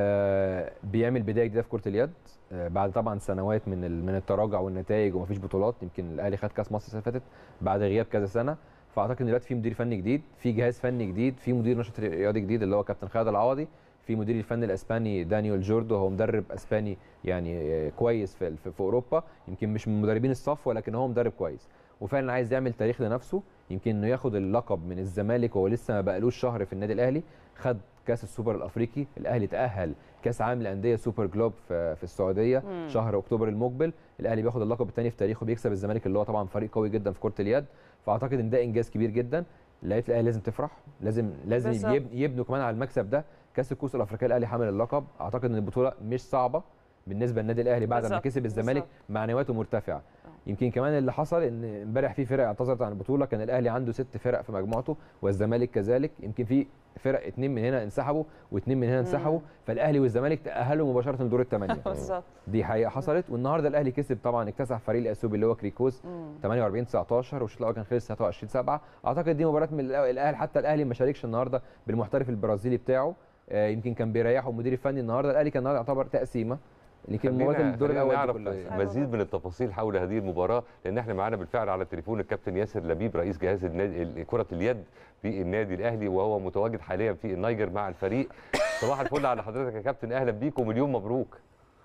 Speaker 14: آه بيعمل بداية جديدة في كرة اليد آه بعد طبعا سنوات من من التراجع والنتائج ومفيش بطولات. يمكن الأهلي خد كأس مصر السنة اللي فاتت بعد غياب كذا سنة، فأعتقد إن دلوقتي في مدير فني جديد، في جهاز فني جديد، في مدير نشاط رياضي جديد اللي هو كابتن خالد العوضي، في مدير الفني الاسباني دانيال جوردو، هو مدرب اسباني يعني كويس في في اوروبا، يمكن مش من مدربين الصف ولكن هو مدرب كويس وفعلا عايز يعمل تاريخ لنفسه. يمكن انه ياخد اللقب من الزمالك وهو لسه ما بقالوش شهر في النادي الاهلي، خد كاس السوبر الافريقي، الاهلي تاهل كاس عالم الانديه سوبر جلوب في, في السعوديه مم. شهر اكتوبر المقبل، الاهلي بياخد اللقب الثاني في تاريخه، بيكسب الزمالك اللي هو طبعا فريق قوي جدا في كره اليد. فاعتقد ان ده انجاز كبير جدا، لعيبه الاهلي لازم تفرح، لازم لازم يبنوا, يبنوا كمان على المكسب ده. كاس الكؤوس الافريقيه الاهلي حامل اللقب، اعتقد ان البطوله مش صعبه بالنسبه للنادي الاهلي بعد ما كسب الزمالك، معنوياته مرتفعه. يمكن كمان اللي حصل ان امبارح في فرق اعتذرت عن البطوله، كان الاهلي عنده ست فرق في مجموعته والزمالك كذلك، يمكن في فرق اثنين من هنا انسحبوا واثنين من هنا انسحبوا، فالاهلي والزمالك تاهلوا مباشره لدور الثمانيه. دي حقيقه حصلت. والنهارده الاهلي كسب طبعا، اكتسح فريق الاثيوبي اللي هو كريكوس ثمانية وأربعين تسعتاشر، والشوط الاول كان خلص ثلاثة وعشرين سبعة. اعتقد دي مباراه من الاهلي، حتى الاهلي ما شاركش النهارده بالمحترف البرازيلي بتاعه، يمكن كان بيريحه المدير الفني النهارده. الاهلي كان النهارده يعتبر تقسيمه، لكن مباراه الدور الاول
Speaker 2: نعرف مزيد من التفاصيل حول هذه المباراه، لان احنا معانا بالفعل على التليفون الكابتن ياسر لبيب رئيس جهاز النادي كره اليد في النادي الاهلي، وهو متواجد حاليا في النيجر مع الفريق. صباح الفل على حضرتك يا كابتن، اهلا بيك ومليون مبروك.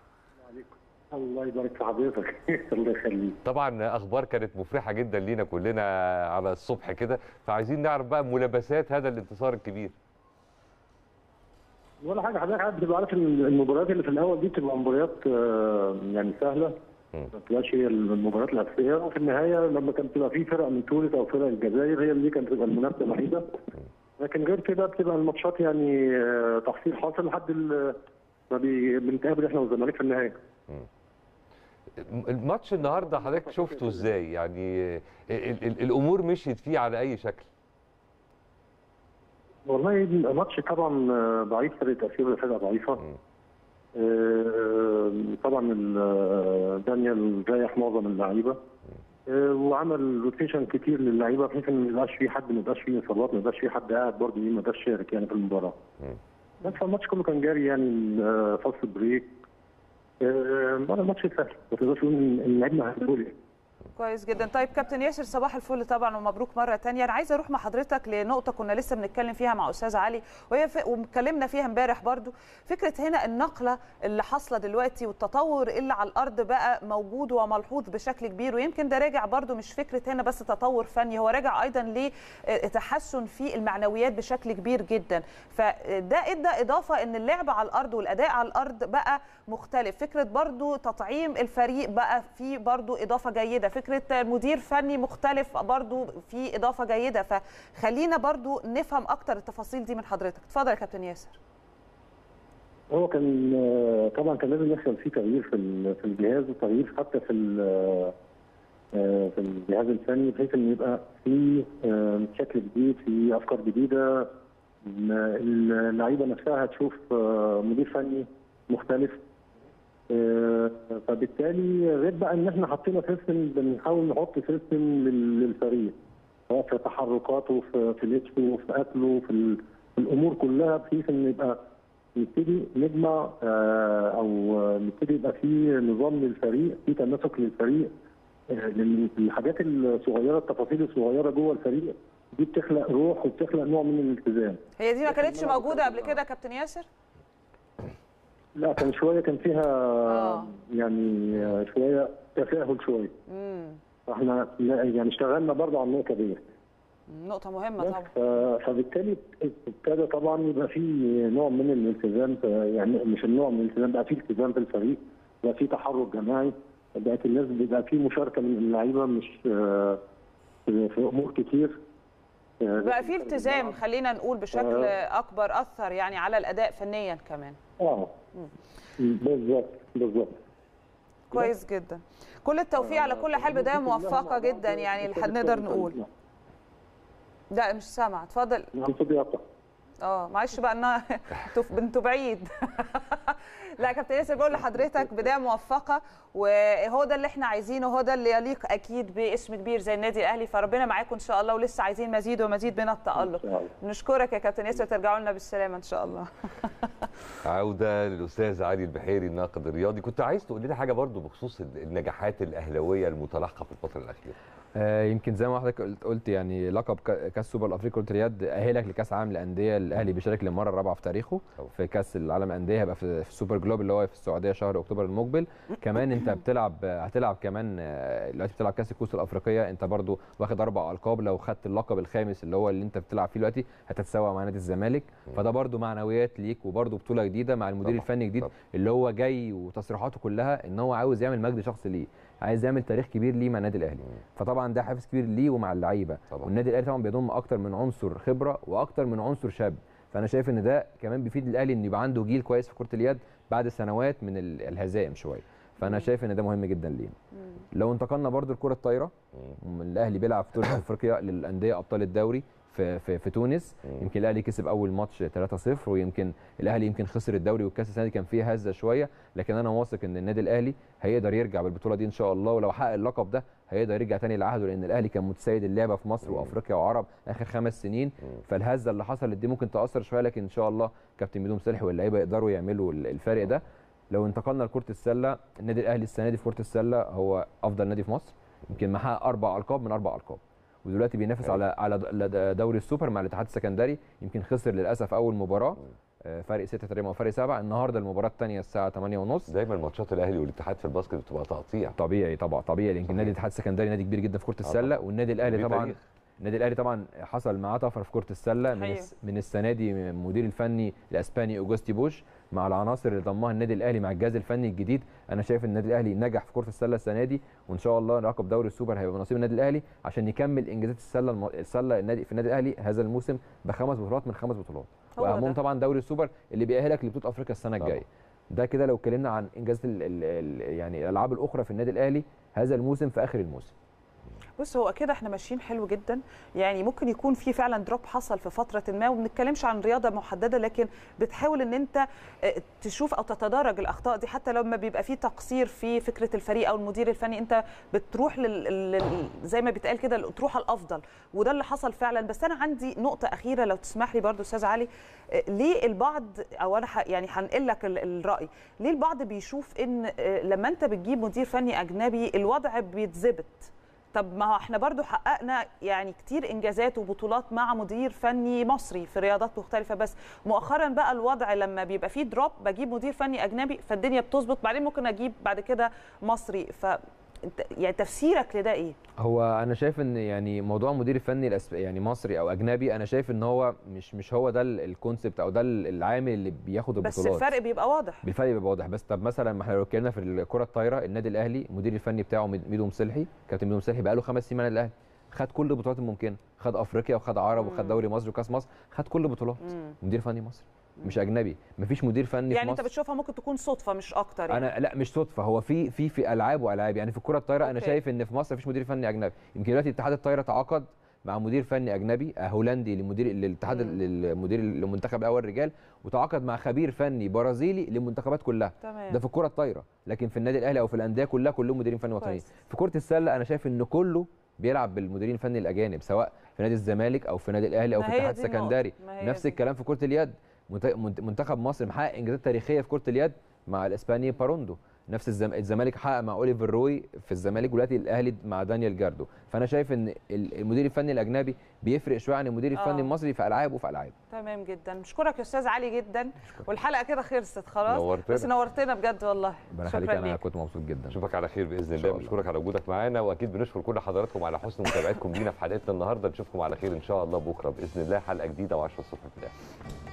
Speaker 16: الله يبارك في حضرتك. الله يخليك.
Speaker 2: طبعا اخبار كانت مفرحه جدا لينا كلنا على الصبح كده، فعايزين نعرف بقى ملابسات هذا الانتصار الكبير.
Speaker 16: ولا حاجه، حضرتك عارف بتبقى عارف المباريات اللي في الاول دي بتبقى مباريات يعني سهله، ما بتبقاش هي المباريات الاساسيه، وفي النهايه لما كانت بتبقى في فرق من تونس او فرق الجزائر هي اللي كانت بتبقى المنافسه الوحيده، لكن غير كده بتبقى الماتشات يعني تحصيل حاصل لحد ما بنتقابل احنا والزمالك في النهايه.
Speaker 2: الماتش النهارده حضرتك شفته ازاي؟ يعني الامور مشيت فيه على اي شكل؟
Speaker 16: والله الماتش طبعا ضعيف، فرقه اثيوبيا فرقه ضعيفه. آه طبعا دانيال ريح معظم اللعيبه، آه وعمل روتيشن كتير للعيبه بحيث ان ما يبقاش في حد، ما يبقاش في اصابات، ما يبقاش في حد قاعد برضه ما يبقاش شارك يعني في المباراه. بس الماتش كله كان جاري يعني فاست بريك. آه الماتش سهل، ما تقدرش تقول ان لعبنا هتقول
Speaker 1: كويس جدا. طيب كابتن ياسر صباح الفل طبعا ومبروك مره ثانيه. انا عايزه اروح مع حضرتك لنقطه كنا لسه بنتكلم فيها مع استاذ علي وهي ف... واتكلمنا فيها امبارح برضو، فكره هنا النقله اللي حاصله دلوقتي والتطور اللي على الارض بقى موجود وملحوظ بشكل كبير، ويمكن ده راجع برضو مش فكره هنا بس تطور فني، هو راجع ايضا لتحسن في المعنويات بشكل كبير جدا. فده ادى اضافه ان اللعب على الارض والاداء على الارض بقى مختلف، فكره برضو تطعيم الفريق بقى في برضو اضافه جيده، فكره مدير فني مختلف برضو في اضافه جيده. فخلينا برضو نفهم اكتر التفاصيل دي من حضرتك. اتفضل يا كابتن ياسر.
Speaker 16: هو كان طبعا كان لازم يحصل فيه تغيير في في الجهاز وتغيير حتى في في الجهاز الفني بحيث ان يبقى في شكل جديد، في افكار جديده، اللعيبه نفسها هتشوف مدير فني مختلف. فبالتالي غير بقى ان احنا حطينا سيستم، بنحاول نحط سيستم للفريق سواء في تحركاته، في في لبسه، في اكله، في الامور كلها، بحيث ان يبقى نبتدي نجمع او نبتدي يبقى في نظام للفريق، في تماسك للفريق، لان الحاجات الصغيره، التفاصيل الصغيره جوه الفريق دي بتخلق روح وبتخلق نوع من الالتزام.
Speaker 1: هي دي ما كانتش موجوده قبل كده كابتن ياسر؟
Speaker 16: لا كان شويه كان فيها آه. يعني شويه تساهل شويه. امم احنا يعني اشتغلنا برضه على النقطه دي.
Speaker 1: نقطه مهمه طبعا.
Speaker 16: فبالتالي ابتدى طبعا يبقى في نوع من الالتزام، يعني مش النوع من الالتزام، بقى في التزام في الفريق، بقى في تحرك جماعي، بقت الناس بيبقى في مشاركه من اللعيبه مش في امور كتير.
Speaker 1: بقى في التزام خلينا نقول بشكل آه. اكبر اثر يعني على الاداء فنيا كمان.
Speaker 16: اه بالظبط بالظبط.
Speaker 1: كويس جدا. كل التوفيق على كل حال، بدايه موفقه جدا يعني اللي هنقدر نقول. لا مش سامع، اتفضل. اه معلش بقى انا انتوا بعيد. لا كابتن ياسر بقول لحضرتك بدايه موفقه، وهو ده اللي احنا عايزينه، وهو ده اللي يليق اكيد باسم كبير زي النادي الاهلي، فربنا معاكم ان شاء الله، ولسه عايزين مزيد ومزيد من التالق. نشكرك يا كابتن ياسر، ترجعوا لنا بالسلامه ان شاء الله.
Speaker 2: عوده للاستاذ علي البحيري الناقد الرياضي. كنت عايز تقول لنا حاجه برضو بخصوص النجاحات الاهلاويه المتلاحقه في الفتره الاخيره.
Speaker 14: آه يمكن زي ما حضرتك قلت, قلت يعني لقب كاس سوبر الافريقي كره اليد اهلك لكاس عالم للانديه، الاهلي بيشارك للمره الرابعه في تاريخه في كاس العالم للانديه، هيبقى في السوبر جلوب اللي هو في السعوديه شهر اكتوبر المقبل. كمان انت بتلعب هتلعب كمان دلوقتي بتلعب كاس الكؤوس الافريقيه، انت برضو واخد اربع القاب، لو خدت اللقب الخامس اللي هو اللي انت بتلعب فيه دلوقتي هتتساوى مع نادي الزمالك، فده برضو معنويات ليك وبرضو بطوله جديده مع المدير الفني الجديد اللي هو جاي وتصريحاته كلها ان هو عاوز يعمل مجد شخصي ليه، عايز يعمل تاريخ كبير ليه مع النادي الاهلي، فطبعا ده حافز كبير ليه ومع اللعيبه، والنادي الاهلي طبعا بيضم اكتر من عنصر خبره واكتر من عنصر شاب، فانا شايف ان ده كمان بيفيد الاهلي ان يبقى عنده جيل كويس في كره اليد بعد سنوات من الهزائم شويه، فانا شايف ان ده مهم جدا لينا. لو انتقلنا برضو لكره الطايره، الاهلي بيلعب في بطوله افريقيا للانديه ابطال الدوري في في, في تونس، يمكن الاهلي كسب اول ماتش ثلاثة صفر، ويمكن الاهلي يمكن خسر الدوري والكاس السنه دي كان فيه هزه شويه، لكن انا واثق ان النادي الاهلي هيقدر يرجع بالبطوله دي ان شاء الله، ولو حقق اللقب ده هيقدر يرجع تاني لعهده، لان الاهلي كان متسيد اللعبه في مصر وافريقيا وعرب اخر خمس سنين، فالهزه اللي حصلت دي ممكن تاثر شويه، لكن ان شاء الله كابتن ميدو مصالح واللعيبه يقدروا يعملوا الفارق ده. لو انتقلنا لكره السله، النادي الاهلي السنه دي في كره السله هو افضل نادي في مصر، يمكن محقق اربع القاب من اربع القاب، ودلوقتي بينافس على على دوري السوبر مع الاتحاد السكندري، يمكن خسر للاسف اول مباراه فرق ستة تقريبا او فرق سبعة، النهارده المباراه الثانيه الساعه ثمانية ونص.
Speaker 2: دايما ماتشات الاهلي والاتحاد في الباسكت بتبقى تقطيع.
Speaker 14: طبيعي طبعا طبيعي، لان النادي الاتحاد السكندري نادي كبير جدا في كره السله، والنادي الاهلي طبعا النادي الاهلي طبعا حصل معاه طفره في كره السله من من السنه دي، المدير الفني الاسباني اوجوستي بوش مع العناصر اللي ضمها النادي الاهلي مع الجهاز الفني الجديد، انا شايف النادي الاهلي نجح في كره السله السنه دي، وان شاء الله لقب دوري السوبر هيبقى نصيب النادي الاهلي عشان يكمل انجازات السله الم... السله النادي في النادي الاهلي هذا الموسم بخمس بطولات من خمس بطولات، واهمهم طبعا دوري السوبر اللي بيأهلك لبطوله افريقيا السنه الجايه. ده كده لو اتكلمنا عن انجازات ال... ال... ال... يعني الالعاب الاخرى في النادي الاهلي هذا الموسم في اخر الموسم.
Speaker 1: بص هو كده احنا ماشيين حلو جدا، يعني ممكن يكون في فعلا دروب حصل في فتره ما، وما بنتكلمش عن رياضه محدده، لكن بتحاول ان انت تشوف او تتدرج الاخطاء دي، حتى لما بيبقى في تقصير في فكره الفريق او المدير الفني انت بتروح لل... زي ما بيتقال كده تروح الافضل، وده اللي حصل فعلا. بس انا عندي نقطه اخيره لو تسمح لي برضو استاذ علي، ليه البعض او انا يعني هنقل لك الراي، ليه البعض بيشوف ان لما انت بتجيب مدير فني اجنبي الوضع بيتظبط طب ما هو احنا برضو حققنا يعني كتير انجازات وبطولات مع مدير فني مصري في رياضات مختلفه، بس مؤخرا بقى الوضع لما بيبقى فيه دروب بجيب مدير فني اجنبي فالدنيا بتظبط، بعدين ممكن اجيب بعد كده مصري. ف يعني تفسيرك لده ايه؟
Speaker 14: هو انا شايف ان يعني موضوع مدير الفني الأسب... يعني مصري او اجنبي، انا شايف ان هو مش مش هو ده الكونسيبت او ده العامل اللي بياخد البطولات.
Speaker 1: بس الفرق بيبقى واضح.
Speaker 14: بالفرق بيبقى واضح. بس طب مثلا ما احنا لو اتكلمنا في الكره الطايره، النادي الاهلي المدير الفني بتاعه ميدو مسلحي، كابتن ميدو مسلحي بقى له خمس سنين مع النادي الاهلي، خد كل البطولات الممكنه، خد افريقيا وخد عرب وخد دوري مصر وكاس مصر، خد كل البطولات. مدير فني مصري مش اجنبي، مفيش مدير فني
Speaker 1: يعني
Speaker 14: في مصر.
Speaker 1: انت بتشوفها ممكن تكون صدفه مش اكتر يعني.
Speaker 14: انا لا مش صدفه، هو في في في العاب والعاب. يعني في الكره الطايره انا شايف ان في مصر مفيش مدير فني اجنبي. يمكن دلوقتي اتحاد الطايره تعاقد مع مدير فني اجنبي هولندي لمدير للاتحاد للمدير المنتخب الاول رجال، وتعاقد مع خبير فني برازيلي للمنتخبات كلها.
Speaker 1: تمام.
Speaker 14: ده في الكره الطايره، لكن في النادي الاهلي او في الانديه كلها كلهم مديرين فني وطنيين. في كره السله انا شايف ان كله بيلعب بالمديرين الفني الاجانب، سواء في نادي الزمالك او في نادي الاهلي او في الاتحاد السكندري. نفس الكلام في كره اليد، منتخب مصر محقق انجازات تاريخيه في كره اليد مع الاسباني باروندو، نفس الزمالك حقق مع اوليفر روي في الزمالك، ودلوقتي الاهلي مع دانيال جاردو. فانا شايف ان المدير الفني الاجنبي بيفرق شويه عن المدير الفني آه. المصري في العاب وفي العاب.
Speaker 1: تمام جدا، بشكرك يا استاذ علي جدا. والحلقه كده خلصت خلاص.
Speaker 2: نورتنا.
Speaker 1: بس نورتنا بجد والله.
Speaker 14: ربنا يخليك، انا كنت مبسوط جدا.
Speaker 2: اشوفك على خير باذن الله. بشكرك على وجودك معانا، واكيد بنشكر كل حضراتكم على حسن متابعتكم لينا في حلقتنا النهارده. نشوفكم على خير ان شاء الله بكره باذن الله، حلقه جديده و10 الصبح في الاهلي.